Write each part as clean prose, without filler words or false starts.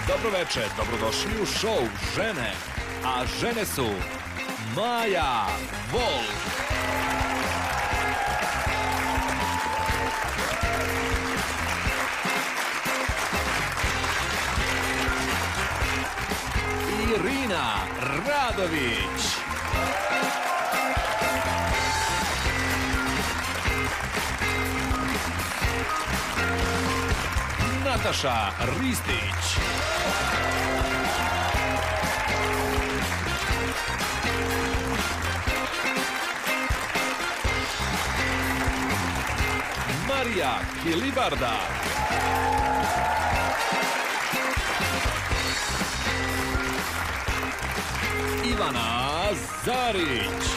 Dobroveče, dobrodošli u show Žene, a žene su Maja Wolf, Irina Radović, Nataša Ristić, Marija Kilibarda, Ivana Zarić,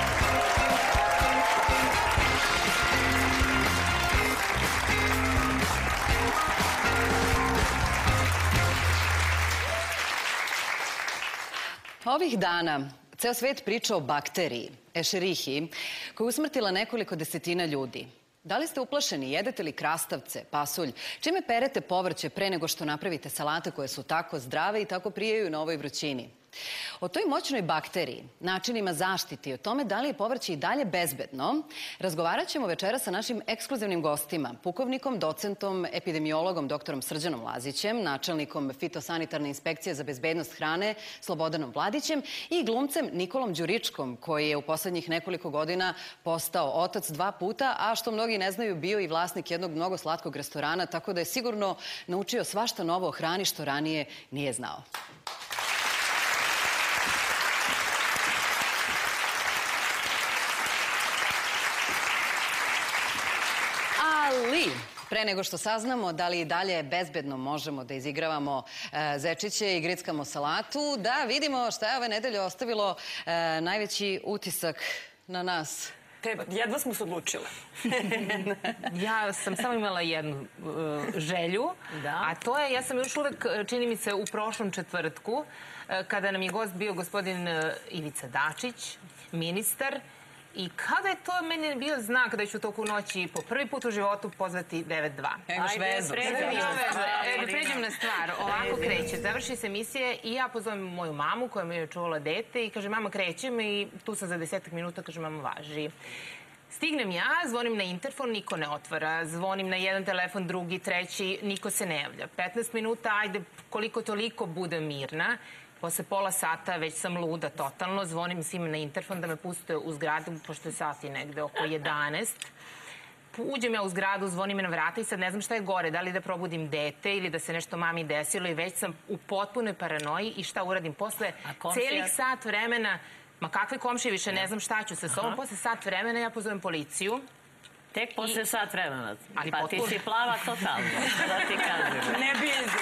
Ovih dana ceo svet priča o bakteriji, Escherichiji, koja je usmrtila nekoliko desetina ljudi. Da li ste uplašeni? Jedete li krastavce, pasulj? Čime perete povrće pre nego što napravite salate koje su tako zdrave i tako prijaju na ovoj vrućini? O toj moćnoj bakteriji, načinima zaštite i o tome da li je povrće i dalje bezbedno, razgovarat ćemo večeras sa našim ekskluzivnim gostima, pukovnikom, docentom, epidemiologom dr. Srđanom Lazićem, načelnikom fitosanitarne inspekcije za bezbednost hrane Slobodanom Vladićem i glumcem Nikolom Đuričkom, koji je u poslednjih nekoliko godina postao otac 2 puta, a što mnogi ne znaju, bio i vlasnik jednog mnogo slatkog restorana, tako da je sigurno naučio svašta novo o hrani što ranije nije znao. Ali, pre nego što saznamo da li i dalje bezbedno možemo da izigravamo zečiće i grickamo salatu, da vidimo šta je ove nedelje ostavilo najveći utisak na nas. Jedva smo se odlučile. Ja sam samo imala jednu želju, a to je, ja sam još uvek, čini mi se, u prošlom četvrtku, kada nam je gost bio gospodin Ivica Dačić, ministar, i kada je to meni bio znak da ću toku noći po prvi put u životu pozvati 9-2. Imaš vezu. Da pređem na stvar. Ovako kreće. Završi se emisije i ja pozovem moju mamu koja mi je čuvala dete i kaže, mama, krećem i tu sam za 10 minuta, kaže, mama, važi. Stignem ja, zvonim na interfon, niko ne otvara. Zvonim na jedan telefon, drugi, treći, niko se ne javlja. 15 minuta, ajde, koliko toliko budem mirna. Posle pola sata već sam luda totalno, zvonim svima na interfon da me puste u zgradu, pošto je sati negde oko 11. Uđem ja u zgradu, zvonim me na vrata i sad ne znam šta je gore, da li da probudim dete ili da se nešto mami desilo i već sam u potpunoj paranoji i šta uradim. Posle celih sat vremena, ma kakve komšije, više ne znam šta ću sa sobom, posle sat vremena ja pozovem policiju. Tek posle sat vremena. Pa ti si plava totalno, da ti kažem. Ne blizu.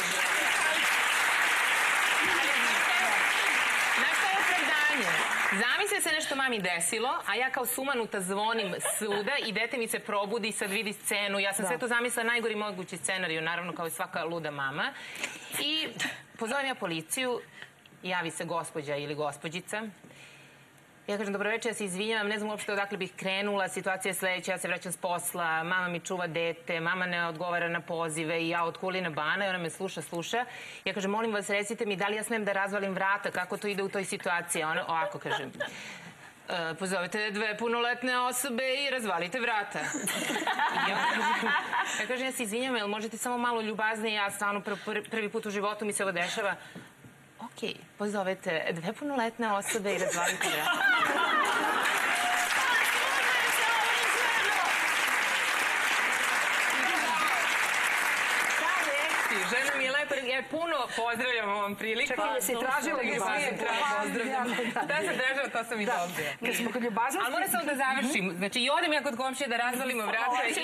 Zamisli se nešto mami desilo, a ja kao sumanuta zvonim svuda i dete mi se probudi i sad vidi scenu. Ja sam sve to zamislila najgori mogući scenariju, naravno kao i svaka luda mama. I pozovem ja policiju, javi se gospođa ili gospođica. Ja kažem, dobroveče, ja se izvinjavam, ne znam uopšte odakle bih krenula, situacija je sledeća, ja se vraćam s posla, mama mi čuva dete, mama ne odgovara na pozive i ja od Kulina Bana i ona me sluša. Ja kažem, molim vas, recite mi da li ja smem da razvalim vrata, kako to ide u toj situaciji? Ona ovako kaže, pozovete 2 punoletne osobe i razvalite vrata. Ja kažem, ja se izvinjavam, jel možete samo malo ljubaznije, ja stvarno prvi put u životu mi se ovo dešava. Okej, pozovete 2 punoletne osobe i razvalite vrata. Žena mi je lepa, ja puno pozdravljam ovom priliku. Čekaj, jesi tražila ljubaznost? Da sam tražila, to sam i dobila. Kad smo kod ljubaznosti... Ali moram samo da završim. Znači, i odem ja kod komšije da razvalimo vrata i...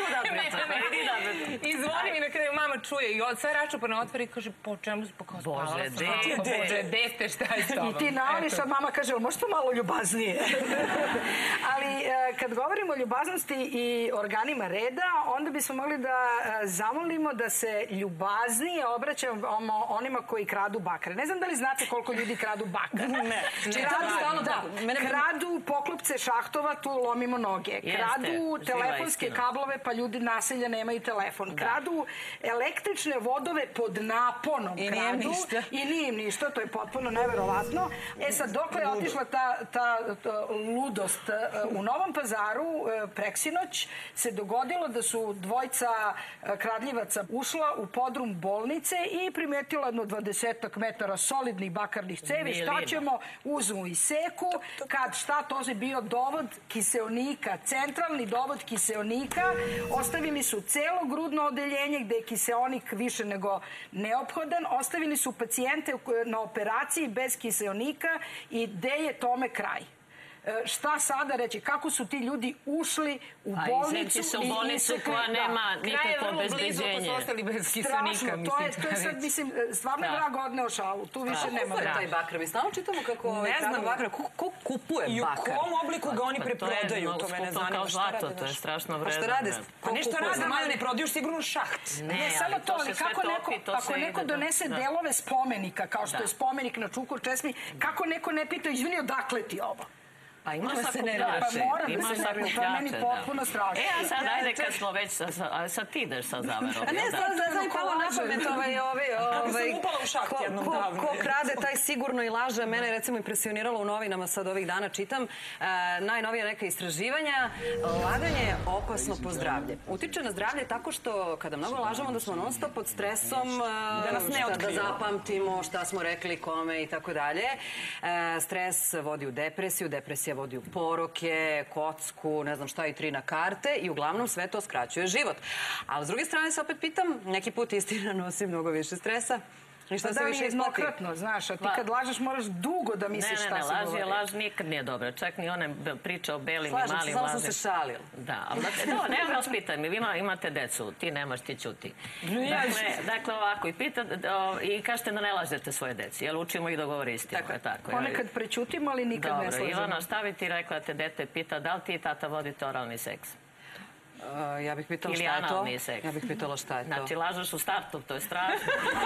I zvonim i na kraju mama čuje i sve račupano otvori i kaže, po čemu se spavala sam? Bože, dete, šta je s tobom? I ti navoliš, a mama kaže, možete malo ljubaznije? Ali kad govorimo o ljubaznosti i organima reda, onda bismo mogli da zamolimo da se ljubaznije obraćam onima koji kradu bakre. Ne znam da li znate koliko ljudi kradu bakre. Ne. Kradu poklopce šahtova, tu lomimo noge. Kradu telefonske kablove, pa ljudi naselja nemaju telefon. Kradu električne vodove pod naponom. I nije im ništa. To je potpuno neverovatno. Sad, dokle je otišla ta ludost? U Novom Pazaru preksinoć se dogodilo da su dvojca kradljivaca ušla u podrum bolnice i primetila jedno 20 metara solidnih bakarnih cevi. Šta ćemo? Uzmu i seku. Kad šta, to je bio dovod kiseonika, centralni dovod kiseonika. Ostavili su celo grudno odeljenje gde je kiseonik više nego neophodan. Ostavili su pacijente na operaciji bez kiseonika i gde je tome kraj? Šta sada reći? Kako su ti ljudi ušli u bolnicu? U bolnicu koja nema nikakvo obezbeđenje. Strašno. To je sad, mislim, stvarno je vrag odneo šalu. Tu više nema. Kako je taj bakar? Mi stalno čitamo kako kradu bakar. Ko kupuje bakar? I u kom obliku ga oni preprodaju? To mene zanima. Šta rade? To je strašno vredno. Šta rade? Pa nešto rade, malo ne prodaju sigurno šaht. Ne, samo to, ali kako neko donese delove spomenika, kao što je spomenik na Čukur Česmi, kako neko ne pita, izvini, odakle ti ovo? Pa ima Pa sakupljače. moram da se nervira, to je meni potpuno strašno. A sad, ajde, kad smo već, sad ti ideš sa zavarom. A ne, sad palo na pamet ko krade, taj sigurno i laže. Mene je recimo impresioniralo u novinama, sad ovih dana čitam, najnovija neka istraživanja. Laganje je opasno po zdravlje. Utiče na zdravlje tako što kada mnogo lažemo da smo non stop pod stresom, da zapamtimo šta smo rekli, kome i tako dalje. Stres vodi u depresiju, depresija vodi u poroke, kocku, ne znam šta i 3 na karte i uglavnom sve to skraćuje život. Ali s druge strane se opet pitam, neki put istina nosi mnogo više stresa. I šta se više isplati? Jednokratno, znaš, a ti kad lažeš moraš dugo da misliš šta se govori. Ne, laž nikad nije dobra. Čak ni one priče o belim i malim lažem. Samo sam se šalila. Da, ali ne vas pitam, vi imate decu, ti nemaš, ti ćuti. Dakle, ovako, i kažete da ne lažete svoje deci, jer učimo ih da govori istinu. Ponekad prećutimo, ali nikad ne slažemo. Dobro, Ivana, šta bi ti rekla te dete pita, da li ti i tata vodite oralni seks? Ja bih pitala šta je to. Ili analni seks. Ja bih pitala šta je to. Znači, lažeš u startu, to je strašno.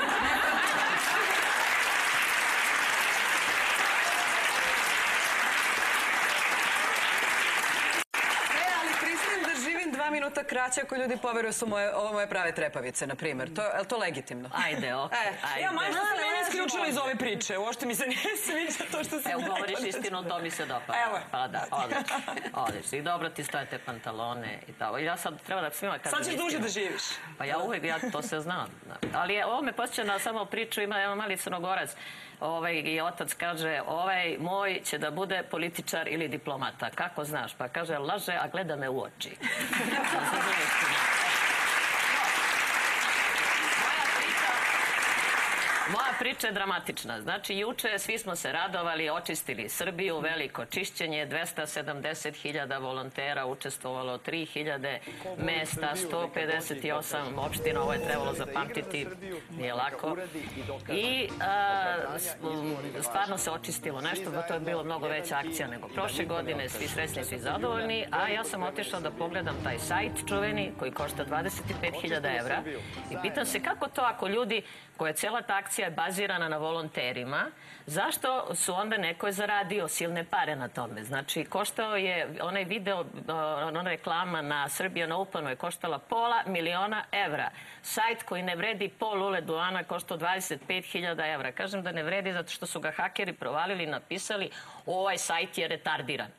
Minuta kraće ako ljudi poveruju su ovo moje prave trepavice, na primjer. Je li to legitimno? Ajde, okej. Ja, Maja, što ste mene isključila iz ove priče? Uopšte mi se ne sviđa to što se... Evo, govoriš istinu, to mi se dopada. Evo. Pa da, odlično. I dobro ti stoje te pantalone i tako. Ja sad treba da svima kažem istinu. Sad ćeš duže da živiš. Pa ja uvijek, to se znam. Ali ovo me posjeća na samo priču, ima jedan mali Crnogorac. I otac kaže, ovaj moj će da bude političar ili diplomata. Kako znaš? Pa kaže, laže, a gleda me u oči. Moja priča je dramatična. Znači, juče svi smo se radovali, očistili Srbiju, veliko čišćenje, 270.000 volontera učestvovalo, 3.000 mesta, 158 opština, ovo je trebalo zapamtiti, nije lako. I stvarno se očistilo nešto, to je bilo mnogo veća akcija nego prošle godine, svi srećni, svi zadovoljni, a ja sam otišla da pogledam taj sajt čuveni koji košta 25.000 evra i pitam se kako to ako ljudi koja cijela ta akcija je bazirana na volonterima, zašto su onda neko je zaradio silne pare na tome? Znači, koštao je onaj video, ona reklama na Srbijan Openu je koštala $500.000 evra. Sajt koji ne vredi pol lule duana koštao 25.000 evra. Kažem da ne vredi zato što su ga hakeri provalili i napisali ovaj sajt je retardiran.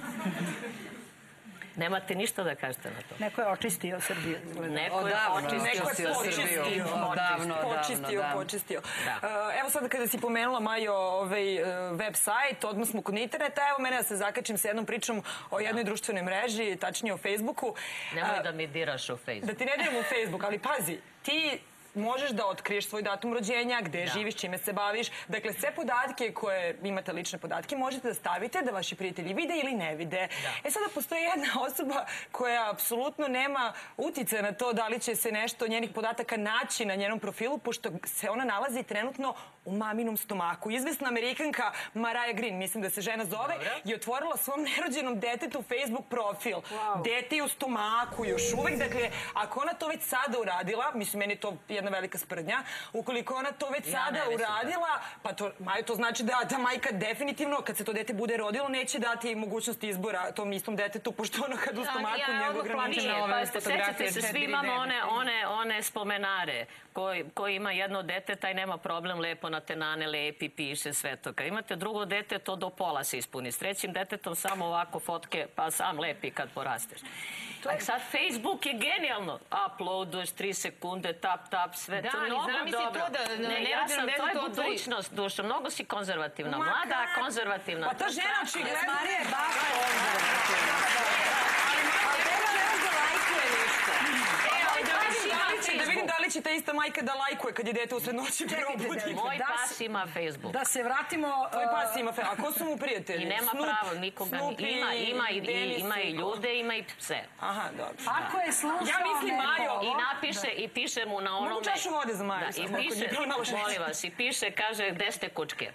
Nemate ništa da kažete na to. Neko je očistio Srbiju. Neko je očistio Srbiju. Počistio. Evo sad kada si pomenula, Majo, web sajt, odmah smo kod interneta. Evo mene da se zakačim sa jednom pričom o jednoj društvenoj mreži, tačnije o Facebooku. Nemoj da mi diraš u Facebook. Da ti ne diram u Facebook, ali pazi, ti možeš da otkriješ svoj datum rođenja, gde živiš, čime se baviš. Dakle, sve podatke koje imate, lične podatke, možete da stavite da vaši prijatelji vide ili ne vide. Sada postoji jedna osoba koja apsolutno nema uticaja na to da li će se nešto njenih podataka naći na njenom profilu, pošto se ona nalazi trenutno u maminom stomaku. Izvesna Amerikanka Mariah Green, mislim da se žena zove, je otvorila svom nerođenom detetu Facebook profil. Dete je u stomaku još uvek. Dakle, ako ona to već sada uradila, mislim, meni to jedna velika sprdnja. Ukoliko ona to već sada uradila, pa to znači da ta majka definitivno, kad se to dete bude rodilo, neće dati mogućnost izbora tom istom detetu, pošto ono kad u stomaku njega ograničava. Sećate se, svi imamo one spomenare koji ima jedno dete, taj nema problem, lepo na tenane lepi, piše sve to. Kad imate drugo dete, to do pola se ispuni. S trećim detetom samo ovako fotke, pa sam lepi kad porasteš. A sad Facebook je genijalno. Uploaduješ 3 sekunde, tap, sve. To je mnogo dobro. To je budućnost, duša. Mnogo si konzervativna. Mlada, konzervativna. Pa ta žena očigledno... Marija je baš konzervativna. Ali nema ne može da lajkuje ništa. Da vidim da li će ta ista majka da lajkuje kad je dete usred noći probudi. Moj pas ima Facebook. Da se vratimo... Tvoj pas ima Facebook. A ko su mu prijatelji? I nema pravo nikoga. Ima i ljude, ima i pse. Aha, dobro. Ako je slušao... Ja mislim Majo... I piše mu na onome... Mogu čašu vode za Maju? I piše, molim vas, i piše, kaže, gde ste kučke?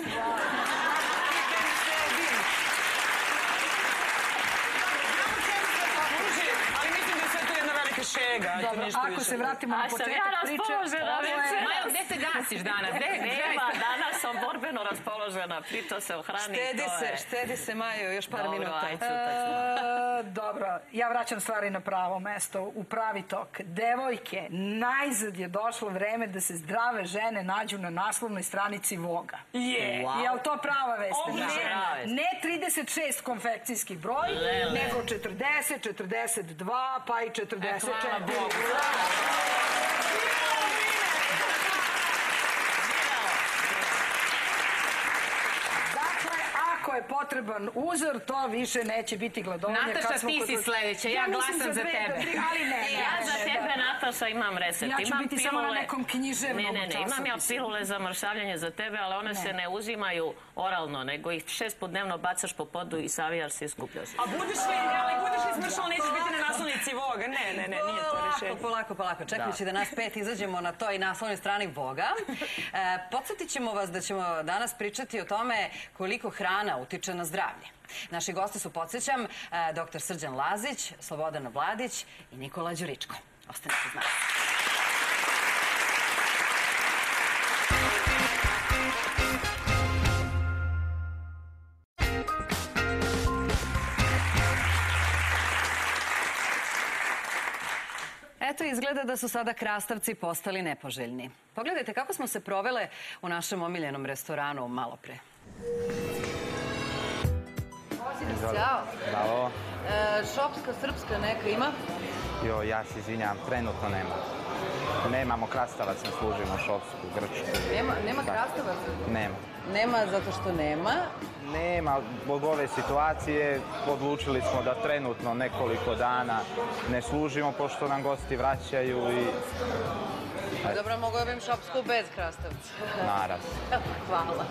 Dobro, ako se vratimo na početak priče... Majo, gde se gasiš danas? Nema, danas sam borbeno raspoložena, priča se o hrani. Štedi se, Majo, još par minuta. Dobro, ja vraćam stvari na pravo mesto, u pravi tok. Devojke, najzad je došlo vreme da se zdrave žene nađu na naslovnoj stranici Voga. Je li to prava vest? Ne 36 konfekcijski broj, nego 40, 42, pa i 44. Dakle, ako je potreban uzor, to više neće biti gladovanje. Nataša, ti si sledeća, ja glasam za tebe. Ali ne. Ja za tebe, Nataša, imam recept. Ja ću biti samo na nekom književnom časopisu. Imam ja pilule za mršavljanje za tebe, ali one se ne uzimaju oralno, nego ih 6 puta dnevno bacaš po podu i savijaš se i skupljaš. A budeš li smršala, nećeš biti na naslovnici Voga? Ne, nije to rešenje. Polako. Čekajući da nas 5 izađemo na toj naslovnoj strani Voga. Podsjetit ćemo vas da ćemo danas pričati o tome koliko hrana utiče na zdravlje. Naši gosti su, podsjećam, dr. Srđan Lazić, Slobodan Vladić i Nikola Đuričko. Ostanite s nama. Eto, izgleda da su sada krastavci postali nepoželjni. Pogledajte kako smo se provele u našem omiljenom restoranu malopre. Ćao. Bravo. Šopska, srpska neka ima? Jo, ja se izvinjam, trenutno nema. Nemamo krastavac, ne služimo šopsku, grčku. Nema krastavaca? Nema. Nema zato što nema? Nema, zbog ove situacije odlučili smo da trenutno nekoliko dana ne služimo, pošto nam gosti vraćaju i... Dobro, mogu da bim šopsku bez krastavca. Naravno. Hvala.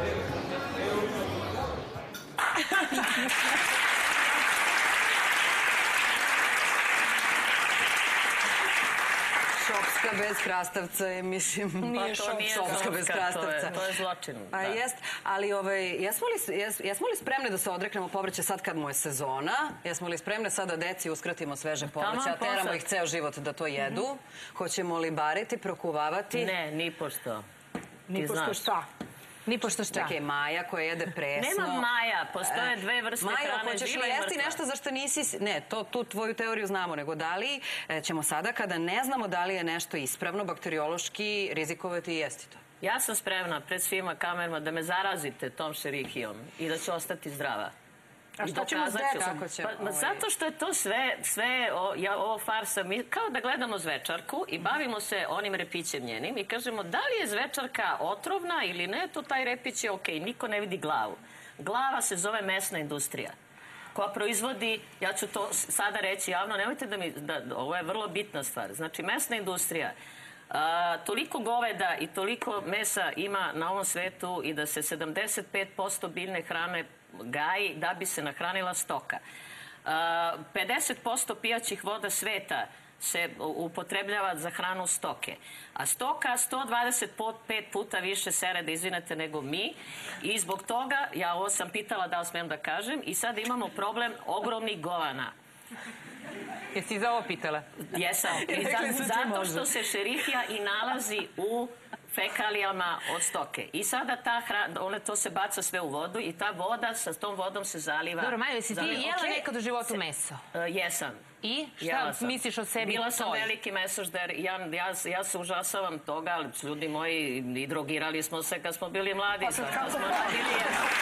Šopska bez krastavca je, mislim... Nije šopska bez krastavca. To je zločin. Jest, ali jesmo li spremne da se odreknemo povrća sad kad mu je sezona? Jesmo li spremne sad da deci uskratimo sveže povrće, a teramo ih ceo život da to jedu? Hoćemo li bariti, prokuvavati? Ne, nipošto. Nipošto šta? Nipošto šta? Čekaj, Maja koja jede presno. Nema Maja, postoje dve vrste hrane, živa i mrtva. Majo, hoćeš li jesti nešto za što nisi... Ne, tu tvoju teoriju znamo, nego da li ćemo sada, kada ne znamo da li je nešto ispravno, bakteriološki rizikovati i jesti to? Ja sam spremna pred svima kamerama da me zarazite tom šerihijom i da ću ostati zdrava. A šta ćemo s decom? Zato što je to sve ovo farsa. Mi kao da gledamo zvečarku i bavimo se onim repićem njenim i kažemo da li je zvečarka otrovna ili ne, to taj repić je okej, niko ne vidi glavu. Glava se zove mesna industrija koja proizvodi, ja ću to sada reći javno, nemojte ovo je vrlo bitna stvar. Znači, mesna industrija, toliko goveda i toliko mesa ima na ovom svetu i da se 75% biljne hrane gaji da bi se nahranila stoka. 50% pijaćih voda sveta se upotrebljava za hranu stoke. A stoka 125 puta više sere, da izvinete, nego mi. I zbog toga, ja ovo sam pitala da li smem da kažem, i sad imamo problem ogromnih govana. Jesi za ovo pitala? Jesam. Zato što se šerihija i nalazi u fekalijama od stoke. I sada ta hrana, to se baca sve u vodu i ta voda, sa tom vodom se zaliva. Dobro, Majo, jesi ti jela nekad u životu meso? Jesam. I šta misliš o sebi? Bila sam veliki mesožder. Ja se užasavam toga, ali ljudi moji, i drogirali smo se kad smo bili mladi. Pa sad kako smo radili?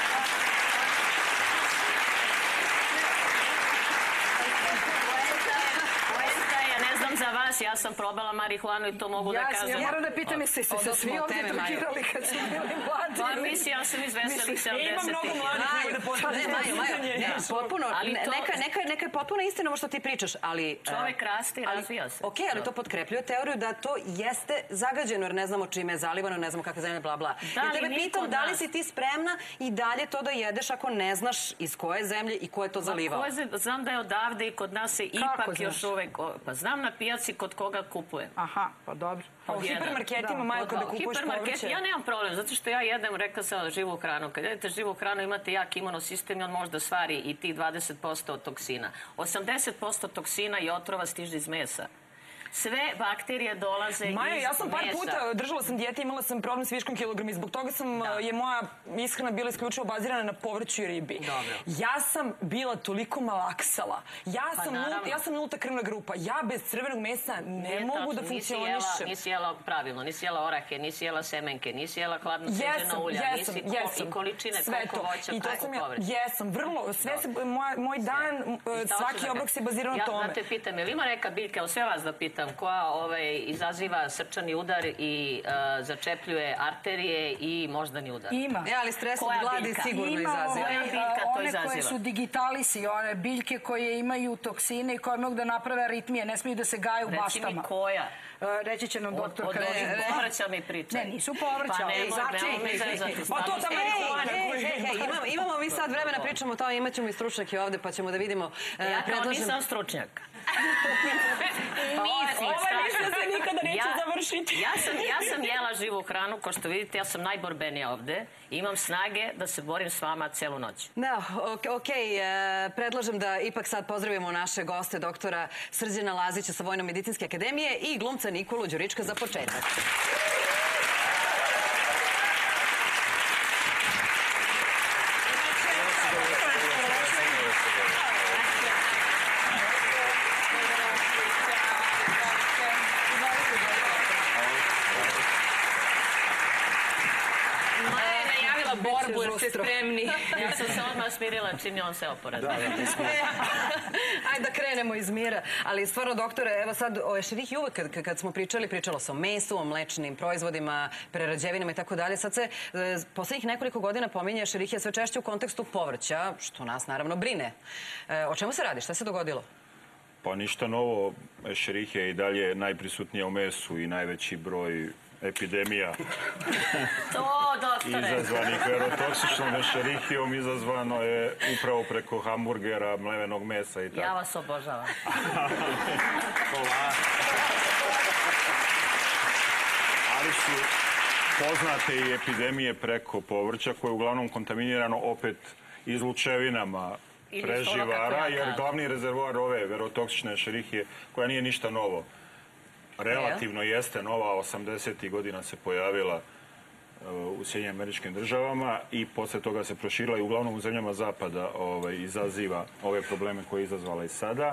Za vas, ja sam probala marihuanu i to mogu da kažem. Ja moram da pitam, jeste se svi ovdje drogirali kad su bili mladi? Pa misli, ja sam iz veselih 70-ih. Ima mnogo mladih koji da postavljaju pitanje. Potpuno, neka je potpuno istina ovo što ti pričaš, ali... Čovek raste i razvija se. Okej, ali to potkrepljuje teoriju da to jeste zagađeno, jer ne znamo čime je zalivano, ne znamo kakve zemlje, bla, bla. Ja tebe pitam, da li si ti spremna i dalje to da jedeš ako ne znaš iz koje zemlje i ko je to zalivao? Znam da je odavde i kod nas se ipak još uvek... Pa znam na pijaci kod koga kupujem. Aha, pa dobro. A u hipermarketima, Majo, kada kupuješ povrće? Ja nemam problem, zato što ja jedem, rekla sam, živu hranu. Kad jedete živu hranu, imate jak imunosistem i on može da stvari i tih 20% od toksina. 80% toksina i otrova stiže iz mesa. Sve bakterije dolaze iz mesa. Maja, ja sam par puta držala sam dijete, imala sam problem s viškom kilograma i zbog toga je moja ishrana bila isključivo bazirana na povrću i ribi. Ja sam bila toliko malaksala. Ja sam nulta krvna grupa. Ja bez crvenog mesa ne mogu da funkcionišem. Nisi jela pravilno, nisi jela orahe, nisi jela semenke, nisi jela hladno ceđena ulja, nisi i količine koliko voća, koliko povrća. Jesam, vrlo. Moj dan, svaki obrok se bazira na tome. Ja te pitam, je li ima neka biljka, sve vas da pitam, koja izaziva srčani udar i začepljuje arterije i moždani udar? Ima. Ali stres od gladi sigurno izaziva. One koje su digitalisi, one biljke koje imaju toksine i koje mogu da naprave aritmije, ne smiju da se gaje u baštama. Reci mi koja? Reći će nam doktor Karođin. Povrća mi pričaj. Ne, nisu povrća. Pa nemoj me zezati. Pa to tamo je marihuana. Imamo mi sad vremena, pričamo o tome, imat ćemo i stručnjake ovde, pa ćemo da vidimo. Ja kao nisam stručnjak. Ovo ništa se nikada neće završiti. Ja sam jela živu hranu, kao što vidite, ja sam najborbenija ovde. Imam snage da se borim s vama celu noć. Da, okej. Predlažem da ipak sad pozdravimo naše goste, doktora Srđana Lazića sa Vojno-medicinske akademije i glumca Nikolu Đurička za početak. Borbu, jer ste spremni. Ja sam se odmah smirila čim je on se oporazio. Ajde da krenemo iz mira. Ali stvarno, doktore, evo sad o ešerihiji uvek kad smo pričalo se o mesu, o mlečnim proizvodima, prerađevinama i tako dalje. Sad se poslednjih nekoliko godina pominje ešerihija sve češće u kontekstu povrća, što nas naravno brine. O čemu se radi? Šta se dogodilo? Pa ništa novo. Ešerihija je i dalje najprisutnija u mesu i najveći broj epidemija izazvanih verotoksičnom ešerihijom izazvano je upravo preko hamburgera, mlevenog mesa i tako. Ja vas obožavam. Ali su poznate i epidemije preko povrća koje je uglavnom kontaminirano opet izlučevinama preživara, jer glavni rezervoar ove verotoksične ešerihije, koja nije ništa novo, relativno jeste nova, 80. godina se pojavila u Sjedinjenim Američkim Državama i posle toga se proširila i uglavnom u zemljama zapada izaziva ove probleme koje je izazvala i sada.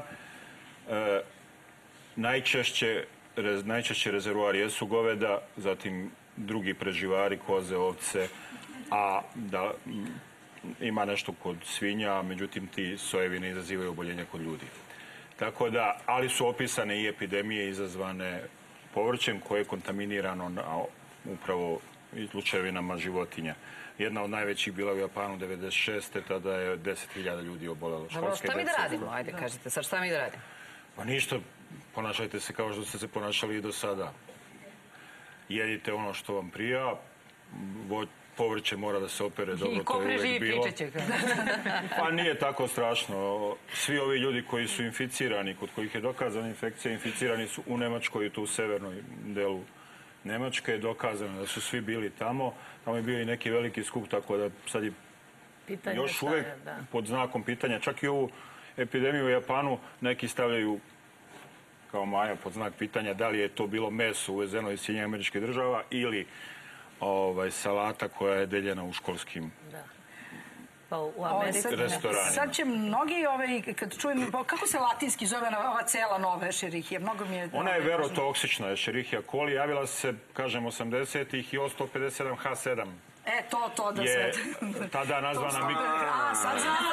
Najčešće rezervoari jesu goveda, zatim drugi preživari, koze, ovce, a da ima nešto kod svinja, međutim ti sojevi ne izazivaju oboljenja kod ljudi. Tako da, ali su opisane i epidemije izazvane povrćem koje je kontaminirano upravo izlučevinama životinja. Jedna od najvećih bila u Japanu 96. Tada je 10.000 ljudi obolelo. Dobro, šta mi da radimo? Ajde, kažete sad, šta mi da radimo? Pa ništa, ponašajte se kao što ste se ponašali i do sada. Jedite ono što vam prija, povrće mora da se opere, dobro, to je uvek bilo. Pa nije tako strašno. Svi ovi ljudi koji su inficirani, kod kojih je dokazana infekcija, inficirani su u Nemačkoj i tu u severnoj delu Nemačke. Je dokazano da su svi bili tamo. Tamo je bio i neki veliki skup, tako da sad je još uvek pod znakom pitanja. Čak i ovu epidemiju u Japanu neki stavljaju kao Maja pod znak pitanja da li je to bilo meso uvezeno iz Sjedinjenih Američkih Država ili salata koja je deljena u školskim restoranima. Sad će mnogi, kad čujem, kako se latinski zove ova cela nova ešerihija? Ona je verotoksična ešerihija coli, javila se, kažem, 80-ih i O157 H7. To da je tada nazvana sad znamo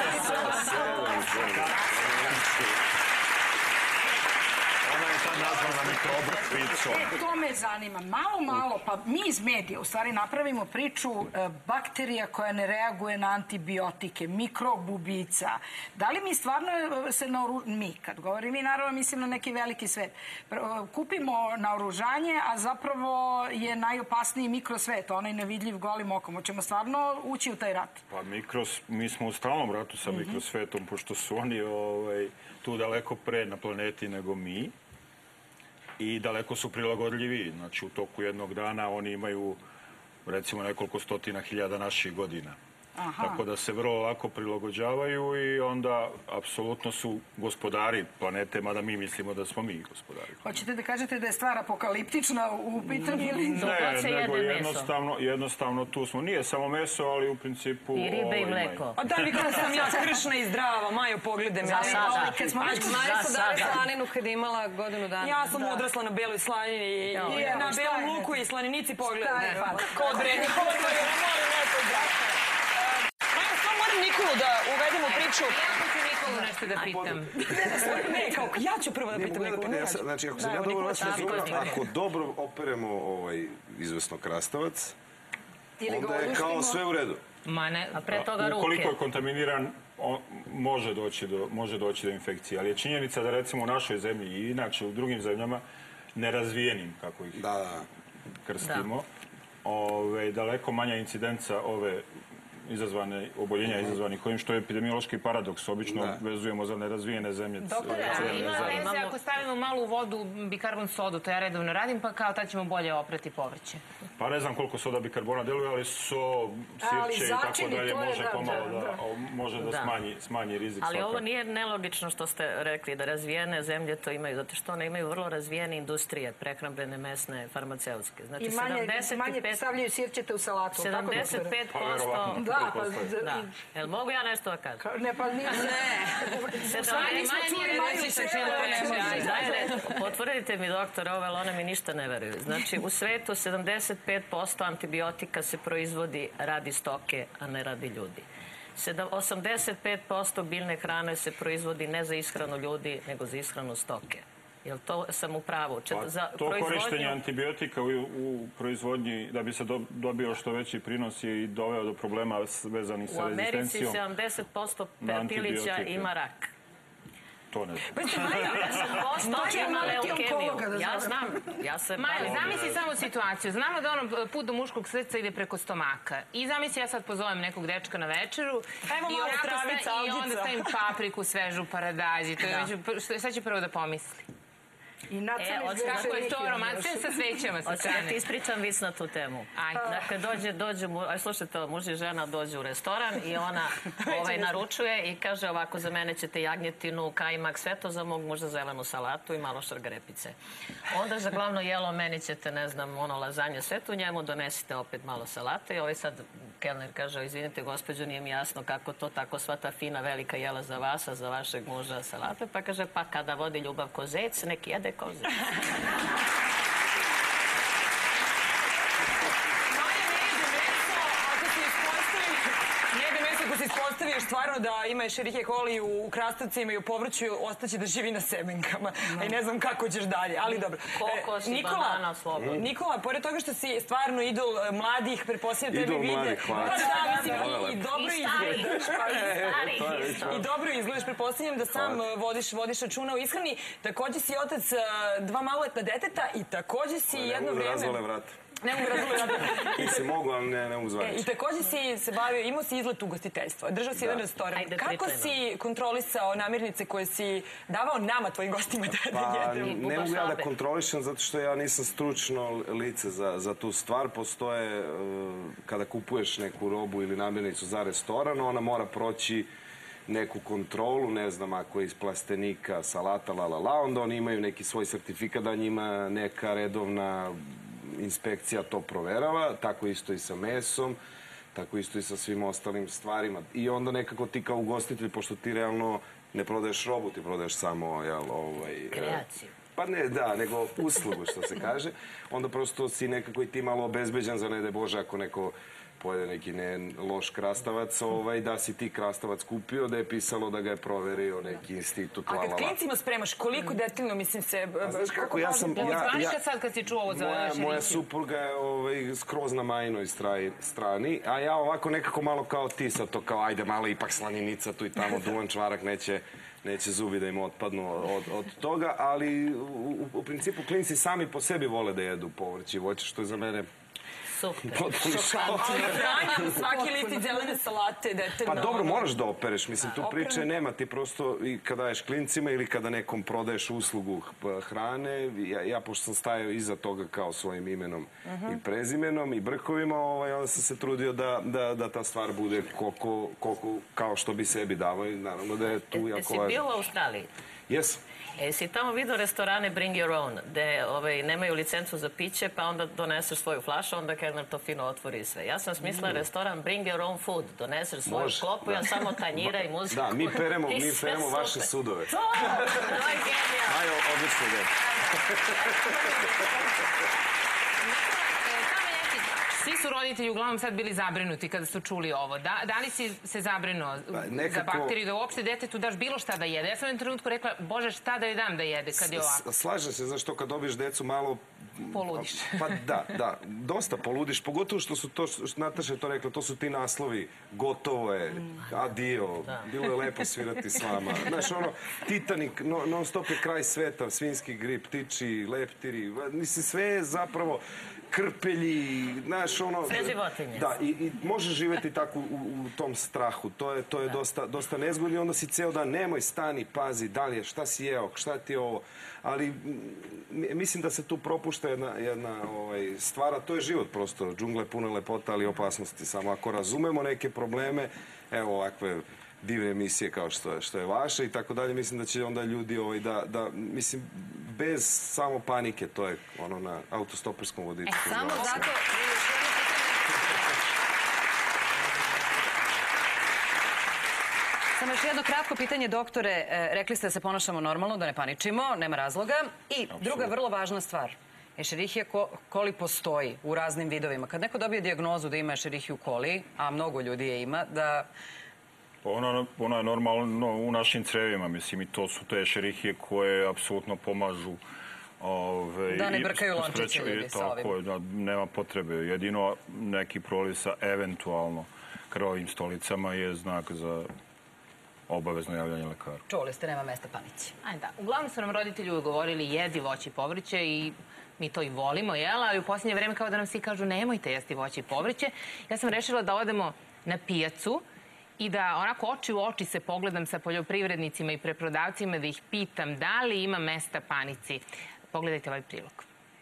Ona je tad nazvana mikrobicom. To me zanima. Malo, pa mi iz medija u stvari napravimo priču bakterija koja ne reaguje na antibiotike, mikrobubica. Da li mi stvarno se mi, kad govorim mi, naravno mislim na neki veliki svet, kupimo naoružanje, a zapravo je najopasniji mikrosvet, onaj nevidljiv golim okom. Hoćemo stvarno ući u taj rat? Pa mi smo u stalnom ratu sa mikrosvetom, pošto su oni tu daleko pre na planeti nego mi i daleko su prilagodljiviji. Znači, u toku jednog dana oni imaju, recimo, nekoliko stotina hiljada naših godina. Tako da se vrlo lako prilagođavaju i onda apsolutno su gospodari planete, mada mi mislimo da smo mi gospodari. Hoćete da kažete da je stvar apokaliptična u pitanju ili... Ne, nego jednostavno tu smo. Nije samo meso, ali u principu... I ribe i mleko. A da li kada sam ja kršna i zdrava, Majo, pogledaj me. Kad smo već Maja su dali slaninu kad je imala godinu dana. Ja sam odrasla na beloj slanini i na belom luku i slaninici, pogledaj. Kod vredi, Nikolu da uvedemo priču. Ja ću Nikolu nešto da pitam. Ne, ja ću prvo da pitam Nikolu. Znači, ako sam ja dobro vas razumio, ako dobro operemo izvesno krastavac, onda je kao sve u redu. Ma ne, a pre toga ruke. Ukoliko je kontaminiran, može doći do infekcije. Ali je činjenica da recimo u našoj zemlji i inače u drugim zemljama, nerazvijenim, kako ih krstimo, daleko manja incidenca oboljenja izazvanih ovim, što je epidemiološki paradoks. Obično vezujemo za nerazvijene zemlje. Ima veze ako stavimo malo u vodu bikarbon sodu, to ja redovno radim, pa kao tad ćemo bolje oprati povrće. Pa ne znam koliko soda bikarbona deluje, ali sirće i tako dalje može da smanji rizik. Ali ovo nije nelogično što ste rekli da razvijene zemlje to imaju, zato što one imaju vrlo razvijene industrije, prehrambene, mesne, farmaceutske. I manje stavljaju sirćete u salatu. 75%... Da. Jel mogu ja nešto da kažem? Ne, pa nije. Potvrdite mi, doktor, ovo, ali one mi ništa ne veruju. Znači, u svetu 75% antibiotika se proizvodi radi stoke, a ne radi ljudi. 85% biljne hrane se proizvodi ne za ishranu ljudi, nego za ishranu stoke. Jel to sam u pravu? To korištenje antibiotika u proizvodnji da bi se dobio što veći prinos je i doveo do problema vezanih sa rezistencijom. U Americi 70% pilića ima rak. To ne znam. Ja znam. Maja, zamisli samo situaciju. Znamo da put do muškog srca ide preko stomaka. I zamisli ja sad pozovem nekog dečka na večeru i onda stavim papriku, svežu, paradajz. Šta će prvo da pomisli? Kako je to romantično sa svećama sa strane? Hoću da ti ispričam vic na tu temu. Dakle, slušajte, muž i žena dođu u restoran i ona naručuje i kaže ovako, za mene ćete jagnjetinu, kajmak, sve to, za mog muža zelenu salatu i malo šargarepice. Onda za glavno jelo meni ćete, ne znam, lazanje, sve to, njemu donesite opet malo salate i ovaj sad kelner kaže, izvinite gospođo, nije mi jasno kako to tako sva ta fina velika jela za vas, a za vašeg muža salate, pa kaže, pa kada vodi ljubav ko zec, nek jede ko zec. Ako se ispostaviš stvarno da ima ešerihije coli u krastavcima i u povrću, ostaće da živi na semenkama. I ne znam kako ćeš dalje, ali dobro. Kokos i banana slobodno. Nikola, pored toga što si stvarno idol mladih, pretpostavljam tebi vide. Idol mladih, hvala. I dobro izgledaš. I dobro izgledaš, pretpostavljam da sam vodiš računa u ishrani. Takođe si otac dva maloletna deteta i takođe si jedno vreme... Ne mogu razvole vrata. Ne mogu razvole vrata. I se mogu, ali ne mogu zvanično. I takođe si se bavio, imao si izlet ugostiteljstva, držao si jedan restoran. Kako si kontrolisao namirnice koje si davao nama, tvojim gostima, da jedemo? Ne mogu ja da kontrolišem, zato što ja nisam stručno lice za tu stvar. Postoje, kada kupuješ neku robu ili namirnicu za restoran, ona mora proći neku kontrolu, ne znam, ako je iz plastenika, salata, onda oni imaju neki svoj sertifikat da njima neka redovna inspekcija to proverava, tako isto i sa mesom, tako isto i sa svim ostalim stvarima. I onda nekako ti kao ugostitelj, pošto ti realno ne prodaješ robu, ti prodaješ samo, kreaciju. Pa ne, da, nego uslugu, što se kaže. Onda prosto si nekako i ti malo obezbeđan za ne daj Bože ako neko pojede neki loš krastavac, da si ti krastavac kupio, da je pisalo da ga je proverio neki institut. A kad klincima spremaš, koliko detaljno, mislim se... Znaš kako, ja sam... Zvaniš kad sad kad si čuo ovo za šerifi? Moja supruga je skroz na majnoj strani, a ja ovako nekako malo kao ti sad to kao, ajde malo ipak slaninica tu i tamo, duvan čvarak, neće zubi da im otpadnu od toga, ali u principu klinci sami po sebi vole da jedu povrće i voće, što je za mene potpuno šok. Ali hranjam svaki listić zelene salate detaljno. Pa dobro, moraš da opereš. Mislim, tu priče nema. Ti prosto, i kada daješ klincima ili kada nekom prodaješ uslugu hrane, ja pošto sam stajao iza toga kao svojim imenom i prezimenom i brkovima, onda sam se trudio da ta stvar bude koliko kao što bi sebi davao. Naravno da je tu jako važno. Jesi bio u Australiji? Jesam. Jesi tamo vidio restorane Bring Your Own, gde nemaju licencu za piće, pa onda doneseš svoju flašu, onda kelner to fino otvori i sve. Ja sam smislila restoran Bring Your Own Food, doneseš svoju klopu, ja samo tanjira i muziku. Da, mi peremo vaše sudove. To je genijalno. Majo, odlično da je. Svi su roditelji uglavnom sad bili zabrinuti kada su čuli ovo. Da li si se zabrinuo za bakteriju, da uopšte detetu daš bilo šta da jede? Ja sam u jednom trenutku rekla, Bože, šta da joj dam da jede kad je ovako? Slažem se, znaš to kad dobiješ decu malo... Poludiš. Pa da, dosta poludiš, pogotovo što su to, Nataša je to rekla, to su ti naslovi, gotovo je, adio, bilo je lepo svirati s vama. Znaš, Titanic, non stop je kraj sveta, svinjski grip, ptiči, leptiri, mislim, sve je zapravo krpelji, znaš, sve životinje. Da, i možeš živeti tako u tom strahu, to je dosta nezgodno i onda si ceo dan, nemoj, stani, pazi, da li je, šta si jeo, šta ti je ovo, ali mislim da se tu propušta jedna stvar, a to je život prosto, džungla je puna lepota, ali opasnosti, samo ako razumemo neke probleme, evo ovakve divne emisije kao što je vaša i tako dalje, mislim da će onda ljudi mislim, bez samo panike, to je na autostoperskom vodiču. Samo zato... Samo još jedno kratko pitanje, doktore. Rekli ste da se ponašamo normalno, da ne paničimo, nema razloga. I druga vrlo važna stvar. Escherichia coli postoji u raznim vidovima. Kad neko dobije dijagnozu da ima Escherichia coli, a mnogo ljudi je ima, da... Ona je normalno u našim crevima, mislim, i to su te Escherichije koje apsolutno pomažu. Da ne brkaju lončiće ljudi sa ovim. Tako je, da nema potrebe. Jedino neki proliv sa eventualno krvavim stolicama je znak za obavezno javljanje lekaru. Čuli ste, nema mesta panici. Uglavnom su nam roditelji uvijek govorili jedi voće i povrće i mi to i volimo, jel? Ali u posljednje vreme kao da nam svi kažu nemojte jesti voće i povrće. Ja sam rešila da odemo na pijacu i da onako oči u oči se pogledam sa poljoprivrednicima i preprodavcima da ih pitam da li ima mesta panici. Pogledajte ovaj prilog.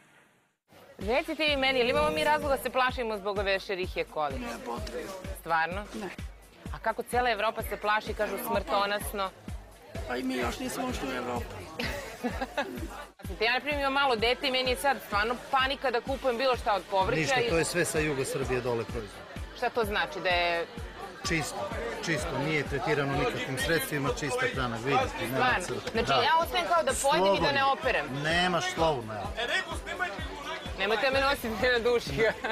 Recite vi meni, ili imamo mi razloga da se plašimo zbog ove Escherichia coli? Ne, potrebe. Stvarno? Ne. A kako cijela Evropa se plaši, kažu smrtonosno? Pa i mi još nismo ušli u Evropu. Ja, na primjer, imam malo dete i meni je sad stvarno panika da kupujem bilo šta od povrća. Ništa, to je sve sa juga Srbije dole proizvod. Šta to znači? Da je... Čisto, nije tretirano nikakvim sredstvima, čista hrana, vidite. Stvarno? Znači, ja ostajem kao da pojedem i da ne operem? Nemaš slobodno. Nemojte me nositi na duši.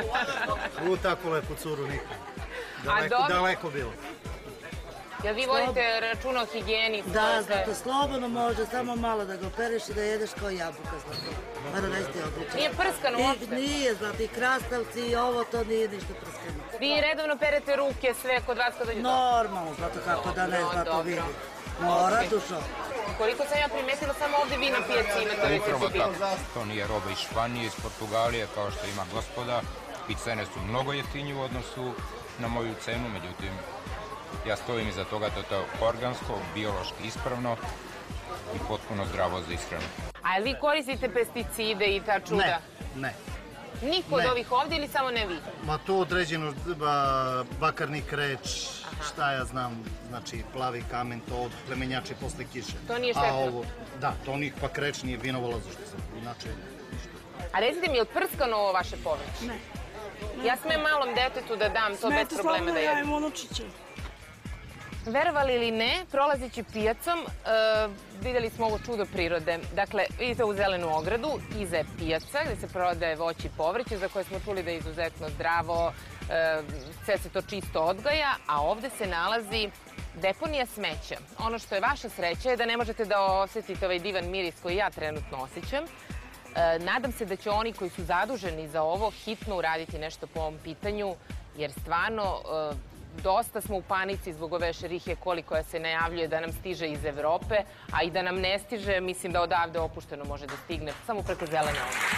U tako lepu curu nikad. Daleko bilo. Jel vi vodite računa o higijeni? Da, zato slobodno može, samo malo da ga opereš i da jedeš kao jabuka. Mada nećete odlično. Nije prskano uopšte? Nije, znate, i krastavci i ovo, to nije ništa prskano. Vi redovno perete ruke sve kod vas kada dođe? Normalno, zato kako da ne zna to vidi. Mora, dušo. Koliko sam ja primetila, samo ovde vi na pijaci imate upravo tako. To nije roba iz Španije, iz Portugalije, kao što ima gospoda. I cene su mnogo jeftinije u odnosu na moju cenu, međutim, ja stojim iza toga da je to organsko, biološki ispravno i potpuno zdravo za ishranu. A jel vi koristite pesticide i ta čuda? Ne. Niko od ovih ovdje ili samo ne vi? Ma to određeno, bakarni kreć, šta ja znam, znači plavi kamen, to plemenjači posle kiše. To nije štetno? Da, to pa kreć nije vinovala, zašto sam, inače ništa. A recite mi, je li prskano ovo vaše povrće? Ne. Ja smem malom detetu da dam to bez problema da ja jedem. im unučiće. Verovali ili ne, prolazeći pijacom, vidjeli smo ovo čudo prirode. Dakle, vidite ovu zelenu ogradu, iza je pijaca gde se prodaje voće i povrće, za koje smo čuli da je izuzetno zdravo, sve se to čisto odgaja, a ovde se nalazi deponija smeća. Ono što je vaša sreća je da ne možete da osetite ovaj divan miris koji ja trenutno osjećam. Nadam se da će oni koji su zaduženi za ovo hitno uraditi nešto po ovom pitanju, jer stvarno dosta smo u panici zbog ove šerihije koja se najavljuje da nam stiže iz Evrope, a i da nam ne stiže, mislim da odavde opušteno može da stigne, samo preko zelene ograde.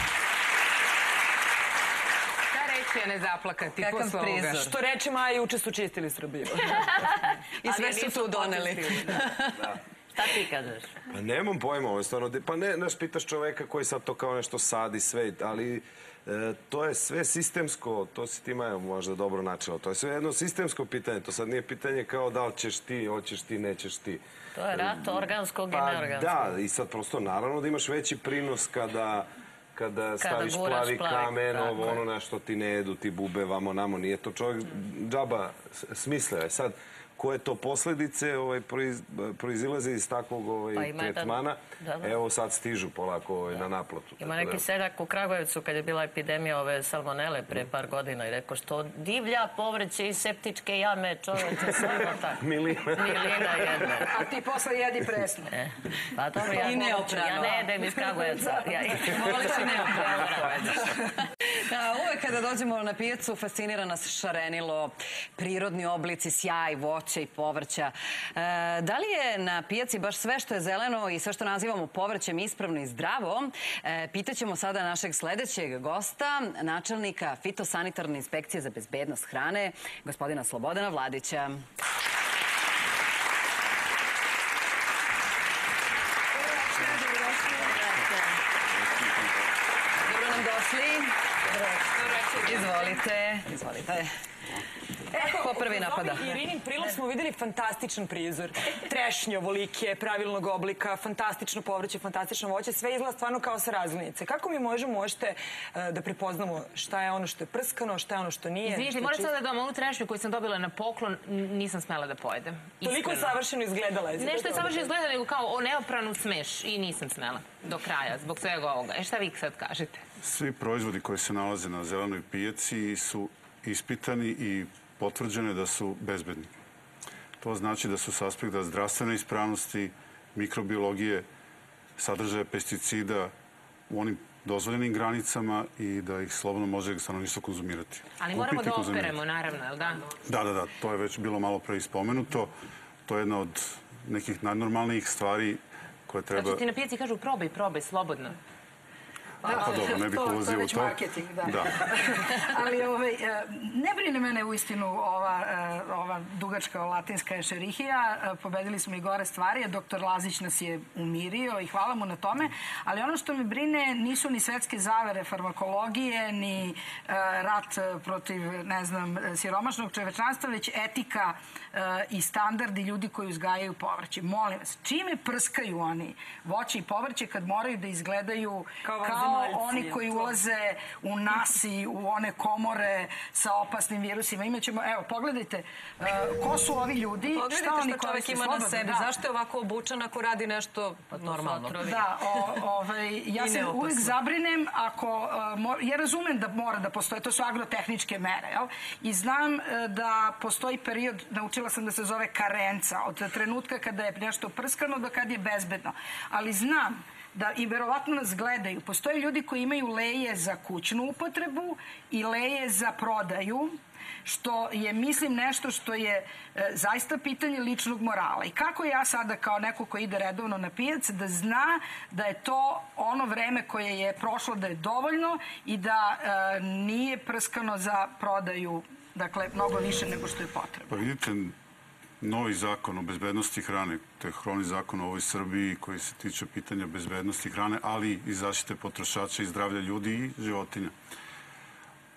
Šta reći, a ne zaplakati posle ovoga? Što reče Maja, juče su čistili Srbiju. I sve su tu doneli. Šta ti kažeš? Pa nemam pojma, ovo je stvarno... Pa ne, znaš, pitaš čoveka koji sad to kao nešto sadi sve, ali to je sve sistemsko, to si ti Maja možda dobro načela, to je sve jedno sistemsko pitanje, to sad nije pitanje kao da li ćeš ti, hoćeš ti, nećeš ti. To je rat organskog i neorganskog. Da, i sad prosto naravno da imaš veći prinos kada staviš plavi kamen, ono na što ti ne jedu, ti bube, vamo, namo, nije to čovjek džaba smislio. Sad, koje to posledice proizilaze iz takvog tretmana, evo sad stižu polako na naplatu. Ima neki seljak u Kragujevcu kad je bila epidemija ove salmonele pre par godina i rekao što divlja povrće iz septičke jame, čoveče, sve tako. Milina jedna. A ti posle jedi presno. Pa dobro, ja ne jedem iz Kragujevca. Voliš i neoprano. Uvek kada dođemo na pijacu fascinira nas šarenilo, prirodni oblici, sjaj, voća i povrća. Da li je na pijaci baš sve što je zeleno i sve što nazivamo povrćem ispravno i zdravo? Pitaćemo sada našeg sledećeg gosta, načelnika Fitosanitarne inspekcije za bezbednost hrane, gospodina Slobodana Vladića. Dobro nam došli. Izvolite. Ko prvi napada? U Irinim prilog smo videli fantastičan prizor. Trešnje ovolike, pravilnog oblika, fantastično povrće, fantastično voće, sve izgleda stvarno kao sa razglednice. Kako mi možete da prepoznamo šta je ono što je prskano, šta je ono što nije? Izvinite, moram sada da dam onu trešnju koju sam dobila na poklon, nisam smela da pojedem. Toliko savršeno izgledala je. Nešto je savršeno izgledala, nego kao neopranu smeš i nisam smela do kraja zbog svega ovoga. Šta vi sad kažete? Svi proizvodi koji se nalaze na zelenoj pijaci su ispitani i potvrđene da su bezbedni. To znači da su s aspekta zdravstvene ispravnosti, mikrobiologije, sadržaja pesticida u onim dozvoljenim granicama i da ih slobodno može stanovništvo konzumirati. Ali moramo da operemo, naravno, jel da? Da, to je već bilo malo pre ispomenuto. To je jedna od nekih najnormalnijih stvari koje treba... Znači ti na pijaci kažu probaj, slobodno. Pa dobro, ne bih ulazio u to. To je već marketing, da. Ali ne brine mene uistinu ova dugačka latinska ešerihija. Pobedili smo i gore stvari, a doktor Lazić nas je umirio i hvala mu na tome. Ali ono što me brine nisu ni svetske zavere farmakologije, ni rat protiv, ne znam, siromašnog čovečanstva, već etika i standardi ljudi koji uzgajaju povrće. Molim vas, čime prskaju oni voće i povrće kad moraju da izgledaju kao oni koji ulaze u nasi, u one komore sa opasnim virusima. Imaćemo, evo, pogledajte, ko su ovi ljudi, šta oni čovjek ima na sebi, zašto je ovako obučan ako radi nešto normalno? Da, ja se uvijek zabrinem ako, ja razumem da mora da postoje, to su agrotehničke mere, jel? I znam da postoji period, naučila sam da se zove karenca, od trenutka kada je nešto prskano do kad je bezbedno. Ali znam da i verovatno nas gledaju. Postoje ljudi koji imaju leje za kućnu upotrebu i leje za prodaju, što je, mislim, nešto što je zaista pitanje ličnog morala. I kako ja sada kao neko ko ide redovno na pijac da zna da je to ono vreme koje je prošlo da je dovoljno i da nije prskano za prodaju, dakle, mnogo više nego što je potrebno. Pa vidite, novi zakon o bezbednosti hrane, to je krovni zakon u ovoj Srbiji koji se tiče pitanja bezbednosti hrane, ali i zaštite potrošača i zdravlja ljudi i životinja.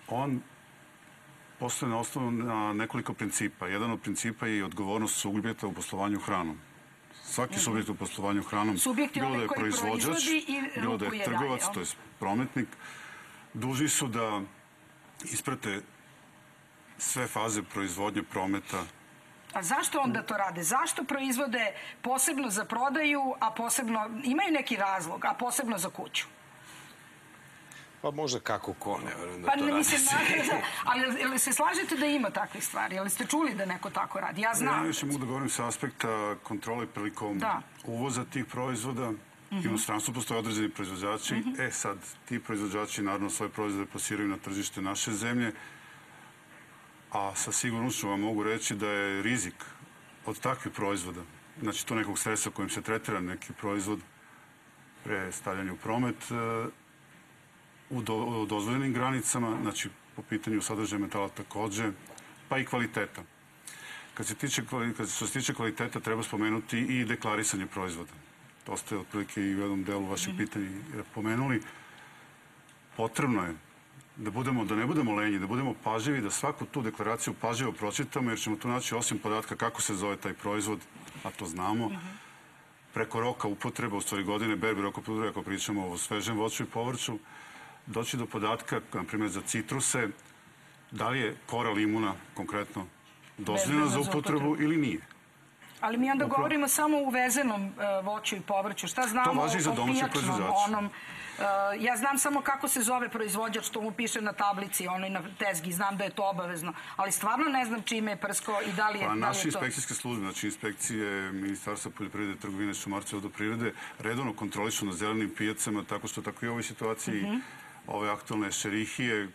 On postoje na osnovu na nekoliko principa. Jedan od principa je i odgovornost subjekta u poslovanju hranom. Svaki subjekt u poslovanju hranom, bilo da je proizvođač, bilo da je trgovac, to je prometnik, dužni su da isprate sve faze proizvodnje, prometa. A zašto onda to rade? Zašto proizvode posebno za prodaju, a posebno, imaju neki razlog, a posebno za kuću? Pa možda kako ko, ne verujem da Pa to ne radi. mislim, ali se slažete da ima takvih stvari? Ali ste čuli da neko tako radi? Ja znam. Ja više mogu da govorim sa aspekta kontrole prilikom uvoza tih proizvoda. U inostranstvu postoje određeni proizvođači. Sad, ti proizvođači naravno svoje proizvode plasiraju na tržište naše zemlje, a sa sigurnošću vam mogu reći da je rizik od takvih proizvoda, znači to nekog sredstva kojim se tretira neki proizvod pre stavljanja u promet, u dozvoljenim granicama, znači po pitanju sadržaja metala takođe, pa i kvaliteta. Kad se tiče kvaliteta, treba spomenuti i deklarisanje proizvoda. To ste otprilike i u jednom delu vašeg pitanja pomenuli. Potrebno je da ne budemo lenji, da budemo pažljivi, da svaku tu deklaraciju pažljivo pročitamo, jer ćemo tu naći osim podatka kako se zove taj proizvod, a to znamo, preko roka upotreba, u stvari godine berbe roka upotrebe, ako pričamo o svežem voću i povrću, doći do podatka, na primjer za citruse, da li je kora limuna konkretno dozvoljena za upotrebu ili nije. Ali mi onda govorimo samo o uvezenom voću i povrću. Šta znamo o pijačnom onom? Ja znam samo kako se zove proizvođač, što mu piše na tablici, onoj na tezgi. Znam da je to obavezno. Ali stvarno ne znam čime je prskao i da li je to. Pa naše inspekcijske službe, znači inspekcije Ministarstva poljoprivrede, trgovine, šumarstva i vodoprivrede, redovno kontrolišu na zelenim pijacama, tako što tako i u ovoj situaciji ove aktualne šerihije,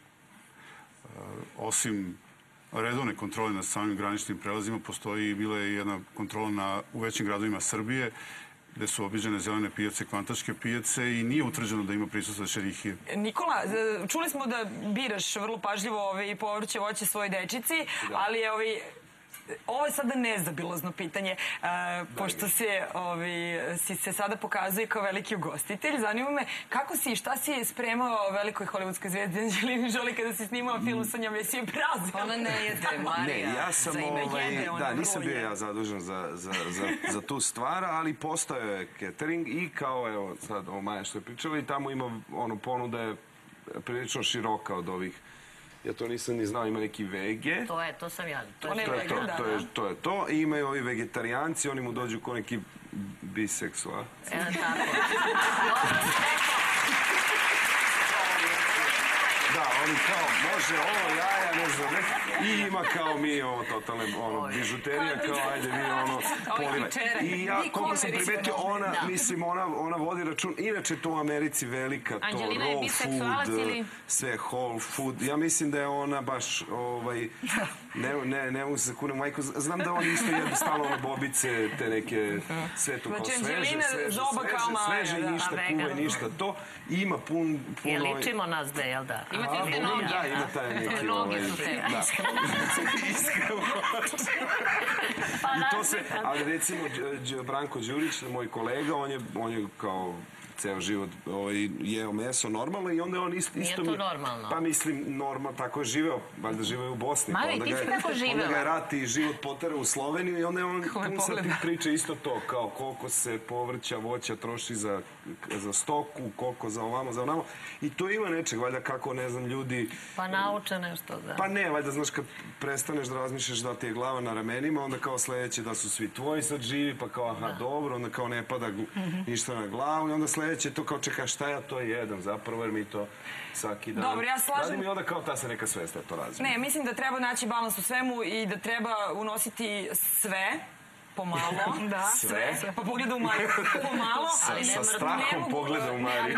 osim redovne kontrole na samim graničnim prelazima, postoji i bila je jedna kontrola u većim gradovima Srbije, gde su obiđene zelene pijace, kvantaške pijace i nije utvrđeno da ima prisustva šerihije. Nikola, čuli smo da biraš vrlo pažljivo povrće, voće svojoj dečici, ali ovo je sada nezabilazno pitanje. Pošto si se sada pokazuje kao veliki ugostitelj, zanima me kako si i šta si spremao velikoj hollywoodskoj zvezdi Angelini Jolie kada si snimao film sa njom, jesi je prazio? Ona ne jede, Marija. Ne, ja sam, nisam bio ja zadužen za tu stvar, ali postojao je catering i kao, evo, sad ovo Maja što je pričala i tamo ima ponuda je prilično široka od ovih. Ja to nisam ni znao, ima neki vege. To sam ja. To je to. I imaju ovi vegetarijanci, oni mu dođu kao neki biseksual. Tako. Da, oni kao, može ovo, jaja, ne znam, i ima kao mi ovo totalne, bižuterija, kao ajde vi polive. I ja, koliko sam primetio, ona vodi račun, inače to u Americi velika, to raw food, sve whole food. Ja mislim da je ona baš, ne mogu se kunem, majko, znam da oni isto jedu stalno bobice, te neke, sve tu kao sveže i ništa kuva i ništa to. Ima pun... Je ličimo nas dve, jel da? Imate te noge. Da, ima taj neki... Noge su te. I to se, ali recimo Branko Đurić, moj kolega, on je kao ceo život jeo meso normalno i onda on isto... Nije to normalno. Pa mislim, normalno, tako je živeo, valjda živeo u Bosni. Mari, ti si tako živela. Onda ga je rat i život poterao u Sloveniju i onda je on sad ti priča isto to, kao koliko se povrća, voća troši za stoku, koliko za ovamo, za onamo. I to ima nečeg, valjda kako, ne znam, ljudi... Pa nauče nešto, da. Pa ne, valjda, znaš, kad prestaneš da razmišljaš da ti je glava na ramenima, onda kao sledeće da su svi tvoji sad živi, pa kao, aha, dobro, onda kao ne pada ništa na glavu i onda sledeće to kao čeka šta ja to jedem zapravo, jer mi to svaki dan... Dobro, ja slažem... Radim i onda kao ta se neka svesta to razvija. Ne, mislim da treba naći balans u svemu i da treba unositi sve, pomalo. Da. Sve? Pa pogleda u Mariju. Pomalo, ali sa strahom pogleda u Mariju.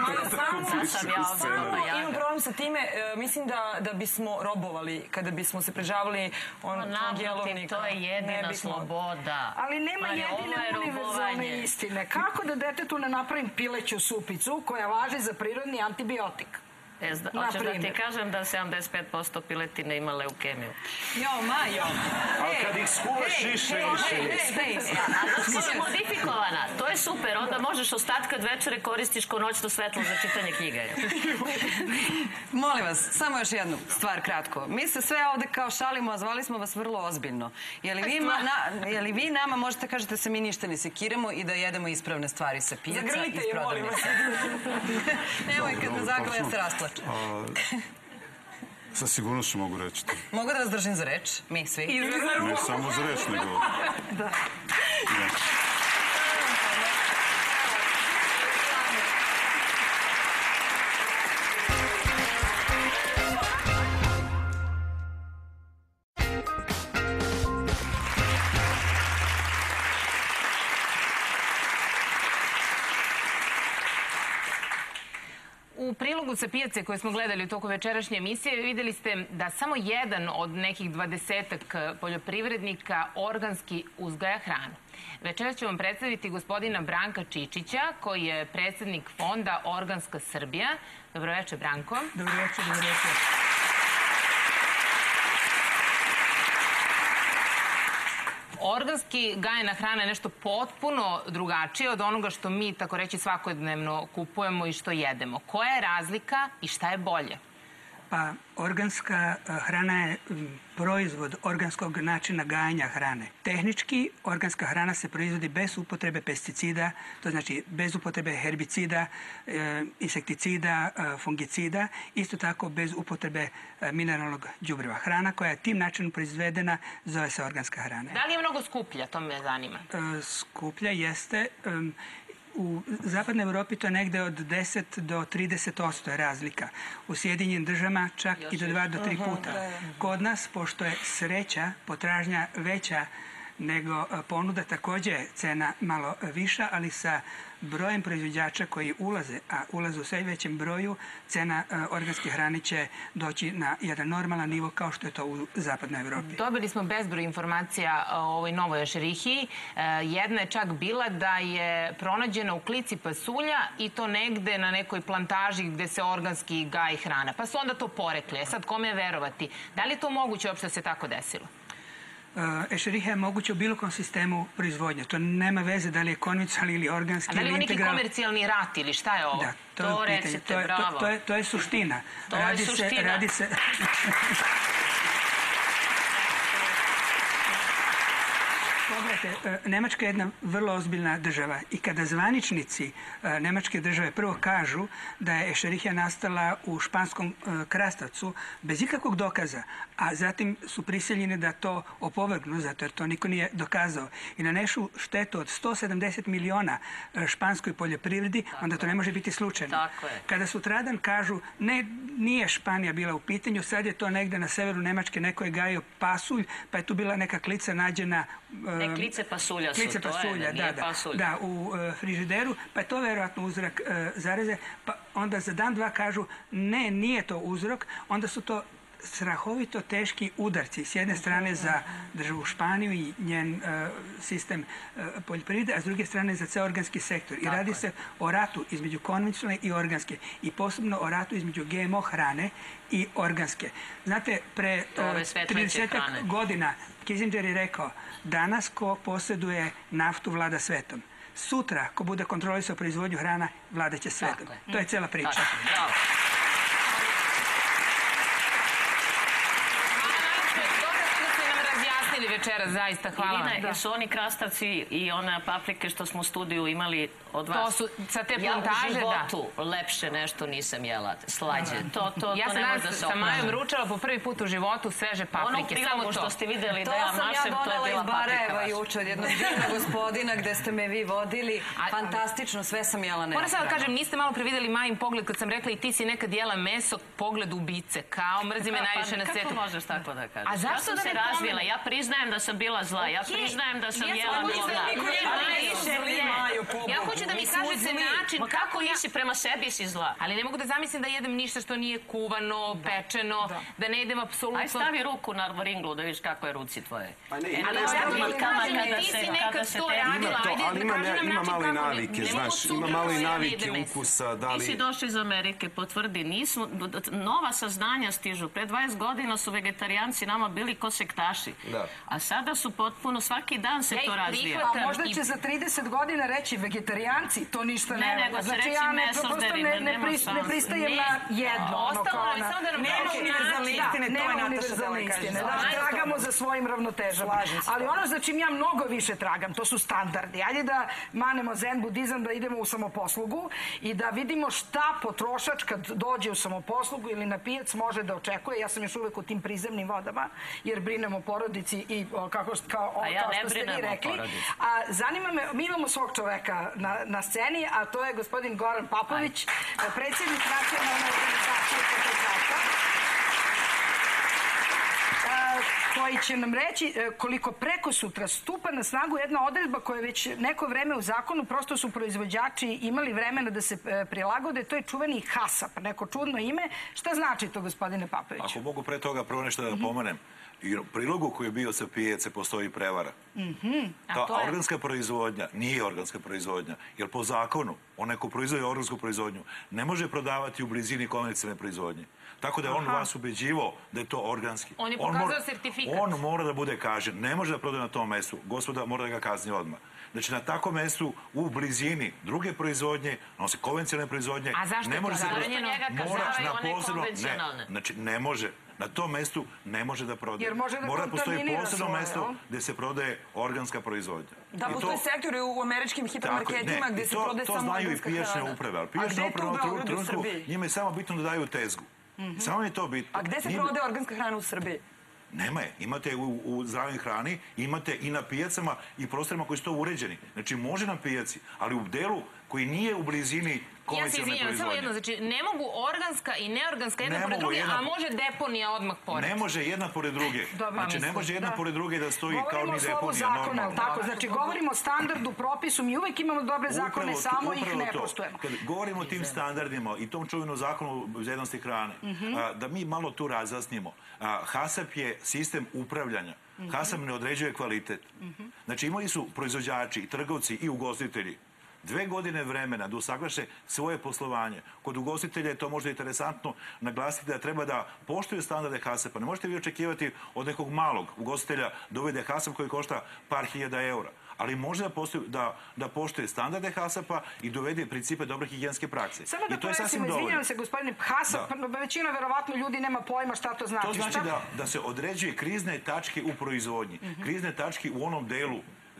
Imam problem sa time, mislim da bismo robovali kada bismo se prežavali jelovnika. To je jedina sloboda. Ali nema jedine univerzalne istine. Kako da detetu ne napravim pileću supicu koja važi za prirodni antibiotik? Hoćeš da ti kažem da 75% piletine ima leukemiju. Jo, Majo! Ali kad ih skuvaš više. Ali si modifikovana, to je super, onda možeš ostatka od večere koristiš ko noćno svetlo za čitanje knjiga. Molim vas, samo još jednu stvar kratko. Mi se sve ovde kao šalimo, a zvali smo vas vrlo ozbiljno. Je li vi nama možete kažete se mi ništa ne sekiramo i da jedemo ispravne stvari sa pijaca iz prodavnice? Zagrlite je, molim vas. Nemoj kad me zagrla, ja se rasplačem. Sa sigurnošću mogu reći to. Mogu da vas držim za reč? Mi svi? Ne samo za reč, nego... Da. U prilogu sa pijace koje smo gledali u toku večerašnje emisije videli ste da samo jedan od nekih 20-ak poljoprivrednika organski uzgaja hranu. Večeras ću vam predstaviti gospodina Branka Čičića, koji je predsjednik fonda Organska Srbija. Dobroveče, Branko. Dobroveče, dobroveče. Organski gajena hrana je nešto potpuno drugačije od onoga što mi, tako reći, svakodnevno kupujemo i što jedemo. Koja je razlika i šta je bolje? Pa, organska hrana je proizvod organskog načina gajanja hrane. Tehnički, organska hrana se proizvodi bez upotrebe pesticida, to znači bez upotrebe herbicida, insekticida, fungicida, isto tako bez upotrebe mineralnog đubriva. Hrana koja je tim načinom proizvedena zove se organska hrana. Da li je mnogo skuplja? To me zanima. Skuplja jeste. U zapadnoj Evropi to je negde od 10 do 30% je razlika. U Sjedinjenim državama čak i do 2 do 3 puta. Kod nas, pošto je sreća, potražnja veća nego ponuda, također je cena malo viša, ali sa brojem proizvođača koji ulaze, a ulaze u sve većem broju, cena organske hrane će doći na jedan normalan nivo kao što je to u zapadnoj Evropi. Dobili smo bezbroj informacija o ovoj novoj ešerihiji. Jedna je čak bila da je pronađena u klici pasulja i to negde na nekoj plantaži gde se organski gaji hrana. Pa su onda to porekli. Sad kome je verovati? Da li je to moguće uopšte se tako desilo? Ešeriha je moguće u bilo kom sistemu proizvodnje. To nema veze da li je konvencionalni ili organski ili integral. A da li je neki komercijalni rat ili šta je ovo? Da, to recite, bravo. To je suština. To je suština. Radi se... Pogledajte, Nemačka je jedna vrlo ozbiljna država i kada zvaničnici Nemačke države prvo kažu da je ešeriha nastala u španskom krastavcu bez ikakvog dokaza, a zatim su prisiljeni da to opovrgnu, zato jer to niko nije dokazao, i nanešu štetu od 170 miliona španskoj poljoprivredi, onda to ne može biti slučajno. Kada sutradan kažu ne, nije Španija bila u pitanju, sad je to negde na severu Nemačke, neko je gajio pasulj, pa je tu bila neka klica nađena. Ne, klice pasulja su, to je, nije pasulj. Da, u frižideru, pa je to verovatno uzrok zaraze, pa onda za dan, dva kažu ne, nije to uzrok, onda su to strahovito teški udarci. S jedne strane za državu Španiju i njen sistem poljoprivrede, a s druge strane za ceo organski sektor. I radi se o ratu između konvencionalne i organske i posebno o ratu između GMO hrane i organske. Znate, pre 30 godina Kissinger je rekao, danas ko posjeduje naftu vlada svetom. Sutra, ko bude kontrolisao proizvodnju hrana, vladaće svetom. To je cela priča. Bravo. Večera, zaista, hvala. Irina, jesu oni krastavci i one paprike što smo u studiju imali od vas? To su sa te plantaže, da. Ja u životu lepše nešto nisam jela, slađe. To ne može da se sa Majom ručala po prvi put u životu sveže paprike. Ono prilogu što ste videli da ja mašem, to je bila paprika vaša. To sam ja donela iz Barajeva juče od jednog divnog gospodina gde ste me vi vodili. Fantastično, sve sam jela neoprano. Moram sad da kažem, niste malo prevideli Majin pogled kad sam rekla i ti si nekad jela meso, pogled ubice, kao mrzi me najviše na svetu. Kako možeš tako da kažeš? A zašto da ne pomenem? Ja priznajem da sam bila zla, ja priznajem da sam jela govna. Ja hoću da mi kažete način kako nisi prema sebi si zla. Ali ne mogu da zamislim da jedem ništa što nije kuvano, pečeno, da ne jedem apsolutno... Aj stavi ruku na ringlu da vidiš kako je ruci tvoje. Ali ti si nekad to radila, ajde, kaži nam način kako navike, znaš, ima malo i navike ukusa, da li... Ti si došli iz Amerike, potvrdi, nismo, nova saznanja stižu. Pre 20 godina su vegetarijanci nama bili ko sektaši. A sada su potpuno, svaki dan se to razvija. A možda će za 30 godina reći vegetarijanci, to ništa ne... Ne, nego se reći mesožderima, nema šanse. Ne pristajem na jedno. Ostalo je samo da nam nema univerzalne istine, to je Nataša da vam kaže. Tragamo za svojim ravnotežama. Ali ono za čim ja mnogo više tragam, to su standardi. Ajde da manemo zen budizam, da idemo u samoposlugu i da vidimo šta potrošač kad dođe u samoposlugu ili na pijac može da očekuje. Ja sam još uvek u tim prizemnim vodama, jer brinem o porodici i kao što ste vi rekli. A zanima me, mi imamo svog čoveka na sceni, a to je gospodin Goran Papović, predsjednik nacionalne organizacije potrošača, koji će nam reći koliko preko sutra stupa na snagu jedna odredba koja je već neko vreme u zakonu, prosto su proizvođači imali vremena da se prilagode, to je čuveni HASAP, neko čudno ime. Šta znači to, gospodine Papović? Ako mogu pre toga prvo nešto da pomenem, i u prilogu koji je bio sa pijace postoji prevara. Ta organska proizvodnja nije organska proizvodnja, jer po zakonu onaj ko proizvodi organsku proizvodnju ne može prodavati u blizini komercijalne proizvodnje. Tako da je on vas ubeđivao da je to organski. On je pokazao sertifikat. On mora da bude kažen. Ne može da prodaje na tom mestu. Gospoda mora da ga kazni odmah. Znači, na takvom mestu, u blizini druge proizvodnje, odnosno konvencionalne proizvodnje, ne može se... Znači, ne može. Na tom mestu ne može da prodaje. Mora da postoji posebno mesto gde se prodaje organska proizvodnja. Da, postoji sektori u američkim hipermarketima gde se prodaje samo organska hrana. To znaju i pijačne uprave. Ali pijačne uprave u ovom trenutku njima je samo bitno da daju tezgu. Samo je to bitno. A gde se prodaje organska hrana u Srbiji? Nema je. Imate u zdravoj hrani, imate i na pijacama i prostorima koji su to uređeni. Znači, može na pijaci, ali u delu koji nije u blizini komercijalne proizvodnje. Ja se izvinjam, samo jedno, znači ne mogu organska i neorganska jedna pored druge, a može deponija odmah pored. Ne može jedna pored druge. Znači ne može jedna pored druge da stoji kao ni deponija. Govorimo o slovu zakona, tako? Znači govorimo o standardu, propisu, mi uvek imamo dobre zakone, samo ih ne poštujemo. Kad govorimo o tim standardima i tom čuvenom zakonu o bezbednosti hrane, da mi malo tu razjasnimo. HASAP je sistem upravljanja. HASAP ne određuje kvalitet. Znači imali su proizvođači, i trgovci i ugostitelji 2 godine vremena da usaglaše svoje poslovanje. Kod ugostitelja je to možda interesantno naglasiti da treba da poštuju standarde HASAP-a. Ne možete vi očekivati od nekog malog ugostitelja da uvede HASAP koji košta par hiljada eura. Ali može da poštuje standarde HASAP-a i dovede principe dobre higijenske prakse. Samo da pojasnimo, izvinjavam se, gospodine, HASAP, većina verovatno ljudi nema pojma šta to znači. To znači da se određuje krizne tačke u proizvodnji. Krizne tačke u onom delu,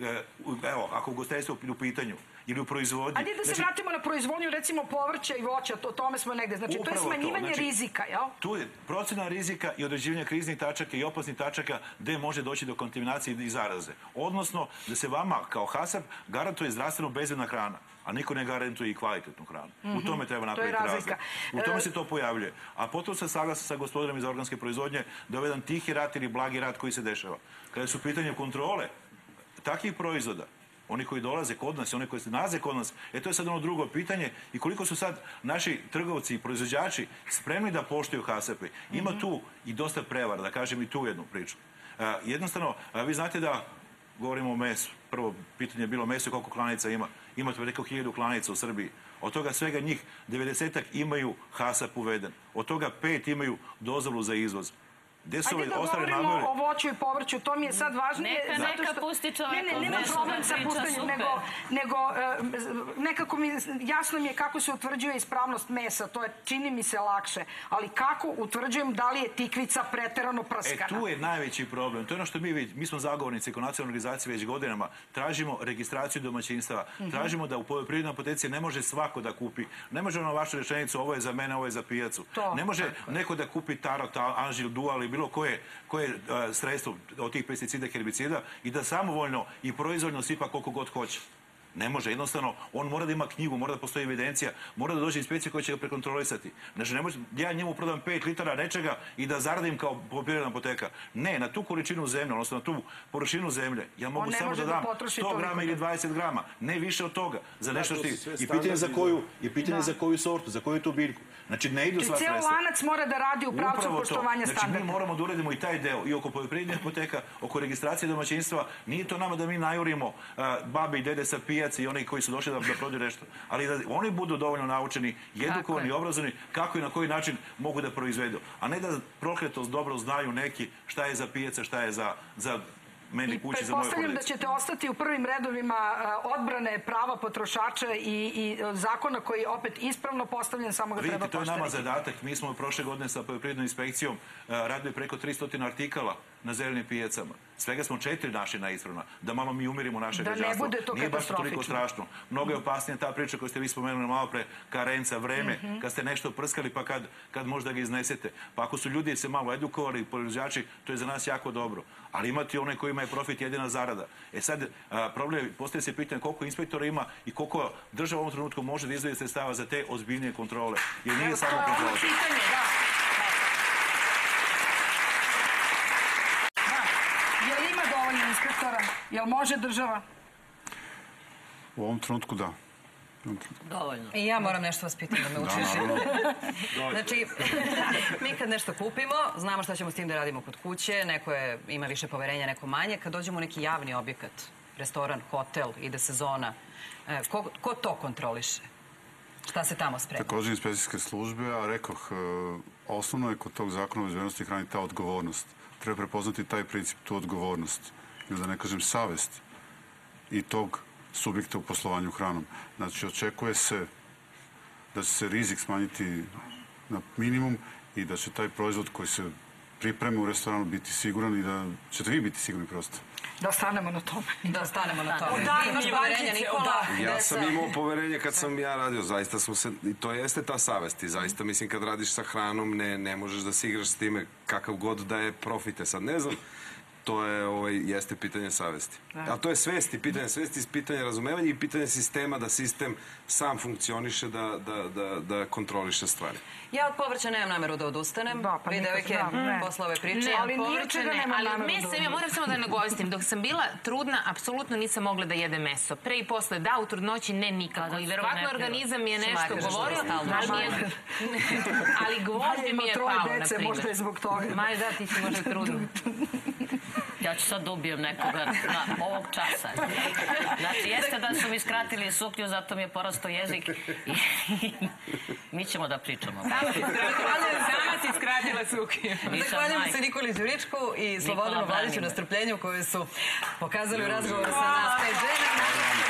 evo, ako ugostiteljstvo u pitanju, ili u proizvodnji. Ajde da se vratimo na proizvodnju, recimo povrća i voća, o tome smo negde. Znači, to je smanjivanje rizika, jel? Tu je procena rizika i određivanje kriznih tačaka i opasnih tačaka gde može doći do kontaminacije i zaraze. Odnosno, da se vama kao HASAP garantuje zdravstveno bezbedna hrana, a niko ne garantuje i kvalitetnu hranu. U tome treba napraviti razliku. U tome se to pojavljuje. A potom se saglasan sa gospodinom iz organske proizvodnje da je jedan tihi rat ili blagi rat koji se dešava. Kada su u pitanju kontrole takvih proizvoda, oni koji dolaze kod nas i oni koji se nalaze kod nas, to je sad ono drugo pitanje i koliko su sad naši trgovci i proizvođači spremni da poštuju HASAP-e. Ima tu i dosta prevara, da kažem i tu jednu priču. Jednostavno, vi znate da govorimo o mesu. Prvo pitanje je bilo meso, koliko klanica ima. Imate preko 1000 klanica u Srbiji. Od toga svega njih 90-ak imaju HASAP uveden. Od toga 5 imaju dozvolu za izvoz. Ajde da govorimo o voću i povrću, to mi je sad važnije. Neka pusti čoveka. Nema problem sa puštanjem, nego nekako jasno mi je kako se utvrđuje ispravnost mesa, to je, čini mi se, lakše. Ali kako utvrđujem da li je tikvica preterano prskana? Tu je najveći problem. To je ono što mi smo zagovornici kao nacionalne organizacije već godinama, tražimo registraciju domaćinstava, tražimo da u poljoprivrednoj apoteci ne može svako da kupi. Ne može ono vašu rečenicu, ovo je za mene, ovo je za pijacu. Ne može neko da kupi Tarot, Anžil, Dual bilo koje sredstvo od tih pesticida, herbicida i da samovoljno i proizvoljno sipa koliko god hoće. Ne može, jednostavno, on mora da ima knjigu, mora da postoji evidencija, mora da dođe inspekcija koja će ga prekontrolisati. Znači, ne može, ja njemu prodam 5 litara nečega i da zaradim kao poljoprivredna apoteka. Ne, na tu količinu zemlje, odnosno na tu površinu zemlje, ja mogu samo da dam 100 grama ili 20 grama, ne više od toga. Za nešto što i pitanje za koju sortu, za koju tu biljku. Znači, ne idu sva sredstva. Cijel lanac mora da radi u pravcu poštovanja standarda. Znači, mi moramo da uredimo i taj deo, i oko poljoprivrednih apoteka, oko registracije domaćinstva. Nije to nama da mi najurimo babe i dede sa pijace i oni koji su došli da prodaju nešto. Ali da oni budu dovoljno naučeni, edukovani i obrazovani kako i na koji način mogu da proizvedu. A ne da prokletost dobro znaju neki šta je za pijace, šta je za meni kući, za moje porodice. Pretpostavljam da ćete ostati u prvim redovima odbrane prava potrošača i zakona koji je opet ispravno postavljen, samo ga treba postaviti. Vidite, to je nama zadatak. Mi smo prošle godine sa poljoprivrednom inspekcijom radili preko 300 artikala na zelenim pijacama. Svega smo 4 naši neispravna. Da malo mi umirimo naše građanstvo. Da ne bude to nije baš toliko strašno. Mnogo je opasnija ta priča koju ste vi spomenuli malo pre, karenca, vreme, kad ste nešto prskali pa kad možda ga iznesete. Pa ako su ljudi se malo edukovali, proizvođači, to je za nas jako dobro. Ali imati one kojima je profit jedina zarada. E sad, problem, postoje se pitanje koliko inspektora ima i koliko država u ovom trenutku može da izdvoji sredstava za te ozbiljnije kontrole. Jer nije samo kontrola. Jel ima dovoljno inspektora? Jel može država? U ovom trenutku da. Dovoljno. I ja moram nešto vas pitati da me učiš. Znači, mi kad nešto kupimo, znamo šta ćemo s tim da radimo kod kuće, neko ima više poverenja, neko manje. Kad dođemo u neki javni objekat, restoran, hotel, ide sezona, ko to kontroliše? Šta se tamo sprema? Također inspekcijske službe, a rekoh, osnovno je kod tog zakona o bezbednosti hrane ta odgovornost. Treba prepoznati taj princip, tu odgovornost. Ili da ne kažem savest i tog subjekta u poslovanju hranom. Znači, očekuje se da će se rizik smanjiti na minimum i da će taj proizvod koji se pripreme u restoranu biti siguran i da ćete vi biti sigurni prosto. Da ostanemo na tome. Da ostanemo na tome. Da, imaš poverenja, Nikola. Ja sam imao poverenje kad sam ja radio. Zaista smo se, i to jeste ta savest. I zaista, mislim, kad radiš sa hranom, ne možeš da se igraš s time kakav god da je profite. Sad ne znam, to jeste pitanje savesti. A to je svesti, pitanje svesti, pitanje razumevanja i pitanje sistema, da sistem sam funkcioniše, da kontroliše stvari. Ja od povrća nemam nameru da odustanem. Vi, devojke, posle ove priče. Ali nije čega nemam nameru da odustanem. Ja moram samo da nagovestim. Dok sam bila trudna, apsolutno nisam mogla da jedem meso. Pre i posle, da, u trudnoći ne nikako. I verovatno organizam mi je nešto govorio, ali gvožđe mi je pao, na primjer. Dece, možda je zbog toga. Maj, da, ti si možda trudna. Ja ću sad da ubijem nekoga na ovog časa. Znači, jeste da su mi skratili suknju, zato mi je porastao jezik i mi ćemo da pričamo. Sama si skratila suknju. Zahvaljujemo se Nikoli Đuričku i Slobodanu Vladiću na strpljenju koju su pokazali u razgovoru sa nas 5 žena.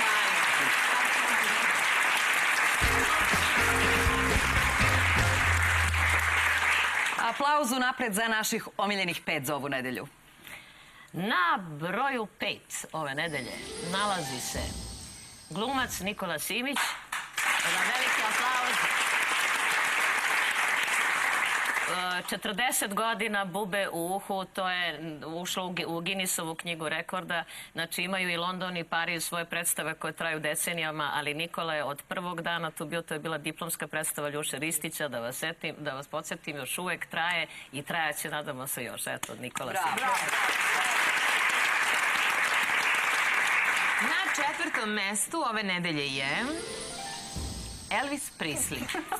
Aplauzu napred za naših omiljenih 5 za ovu nedelju. Na broju 5 ove nedelje nalazi se glumac Nikola Simić. Jedan veliki aplauz. 40 godina bube u uhu, to je ušlo u Guinnessovu knjigu rekorda. Znači, imaju i London i Pariz svoje predstave koje traju decenijama, ali Nikola je od prvog dana tu bio, to je bila diplomska predstava Ljuše Ristića, da vas podsjetim, još uvek traje i trajaće, nadamo se još. Eto, Nikola Simić. Na 4. mestu ove nedelje je Elvis Presley.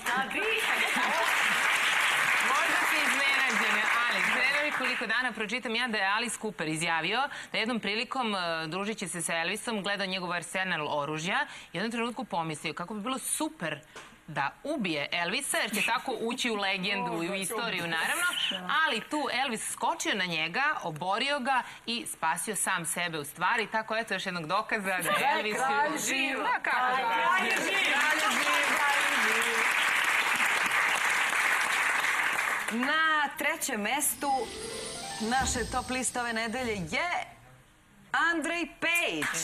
Možda si iznenađene, ali pre nekoliko dana pročitam ja da je Alice Cooper izjavio da jednom prilikom, družići se sa Elvisom, gledao njegov arsenal oružja i u jednom trenutku pomislio kako bi bilo super da ubije Elvisa, jer će tako ući u legendu i u istoriju, naravno. Ali tu Elvis skočio na njega, oborio ga i spasio sam sebe u stvari. Tako, eto, još jednog dokaza da je Elvis živ. Kralj je živ! Na 3. mestu naše top liste ove nedelje je Andrej Pejić.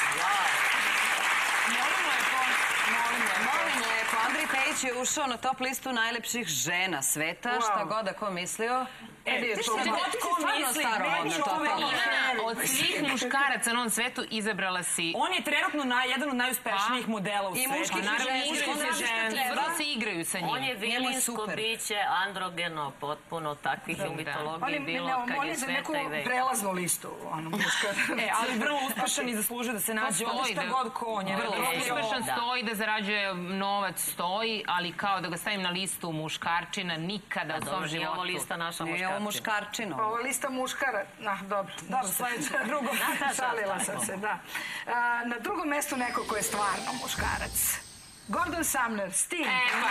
Molim lepo, Andrej Pejić je ušao na top listu najlepših žena sveta, šta god ako mislio. Ti si stvarno starovodna totalno. Od svih muškaraca na ovom svetu izabrala si... On je trenutno jedan od najuspešnijih modela u svetu. I muški vrlo se igraju sa njim. On je vilinsko biće, androgeno, potpuno takvih u mitologiji bilo od kad je sveta i veka. Prelaznu listu, ali vrlo uspešan i zaslužuje da se nađe ovdje šta god konje. Vrlo uspešan stoji, da zarađuje novac stoji, ali kao da ga stavim na listu muškarčina nikada u svom životu. Nije ovo lista naša muškarčina. Nije ovo muškarčina. Ovo je lista muškara. Dobro, sledeće. Drugo, šalila sam se, da. Na drugom mestu neko ko je stvarno muškarac. Gordon Sumner, Sting.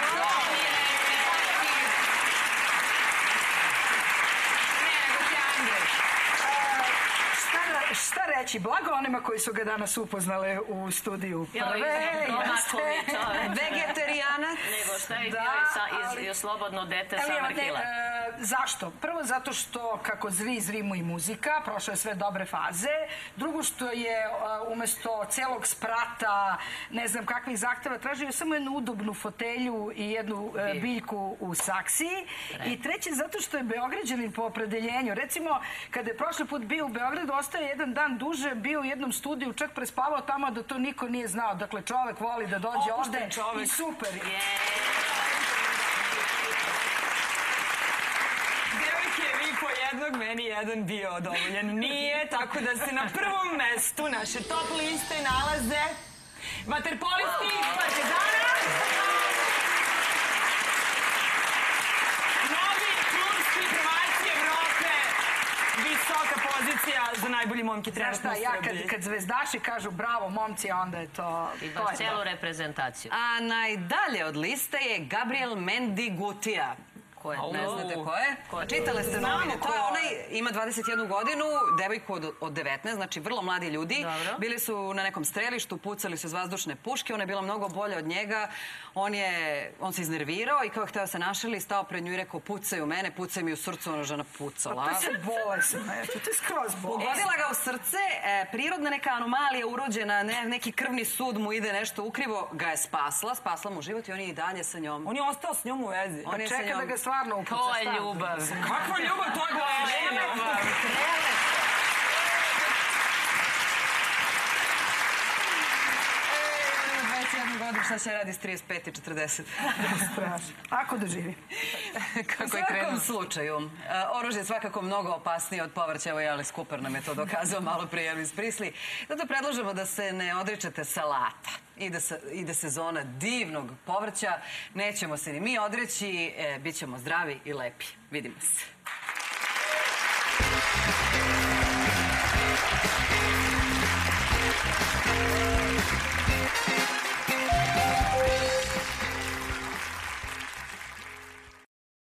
Šta reći? Blago onima koji su ga danas upoznale u studiju prve. Vegetarijanac. Nego šta je bio i slobodno dete Summer Hilla. Zašto? Prvo zato što kako zri mu i muzika, prošao je sve dobre faze. Drugo što je umesto celog sprata, ne znam kakvih zahteva, tražio samo jednu udobnu fotelju i jednu biljku u saksiji. I treće zato što je Beograđanin po opredeljenju. Recimo, kada je prošli put bio u Beogradu, ostao je jedan dan duže, bio u jednom studiju, čak prespavao tamo da to niko nije znao. Dakle, čovek voli da dođe ovde i super. Jednog, meni jedan bio dovoljan. Nije, tako da se na prvom mestu naše top liste nalaze vaterpolisti iz Partizana, novi klubski prvaci Evrope, visoka pozicija za najbolji momke trenutno u Srbiji. Ja kad zvezdaši kažu bravo momci, onda je to... I baš cijelu reprezentaciju. A najdalje od liste je Gabriel Mendigutia. Ne znate ko je? Čitale ste novine. To je onaj, ima 21 godinu, devojku od 19, znači vrlo mladi ljudi. Bili su na nekom strelištu, pucali su iz vazdušne puške, ona je bila mnogo bolja od njega. On se iznervirao i kao hteo se našali, stao pred nju i rekao pucaj u mene, pucaj mi u srcu, ona žena pucala. To je sve bolesno, to je skroz bolesno. Pogodila ga u srce, prirodna neka anomalija urođena, neki krvni sud mu ide nešto ukrivo, ga je spasla mu život i on je i dalje sa njom. On je ostao s njom u vezi. Pa čeka da ga stvarno upuca. To je ljubav. Kakva ljubav, to je ljubav. Šta će radi s 35 i 40? Strašno. Ako doživi. Kako je krenuo? U svakom slučaju, oružje je svakako mnogo opasnije od povrća. Evo i Alice Cooper nam je to dokazao malo prije Elvis Presley. Zato predlažemo da se ne odričete salata. Ide sezona divnog povrća. Nećemo se ni mi odreći. Bit ćemo zdravi i lepi. Vidimo se.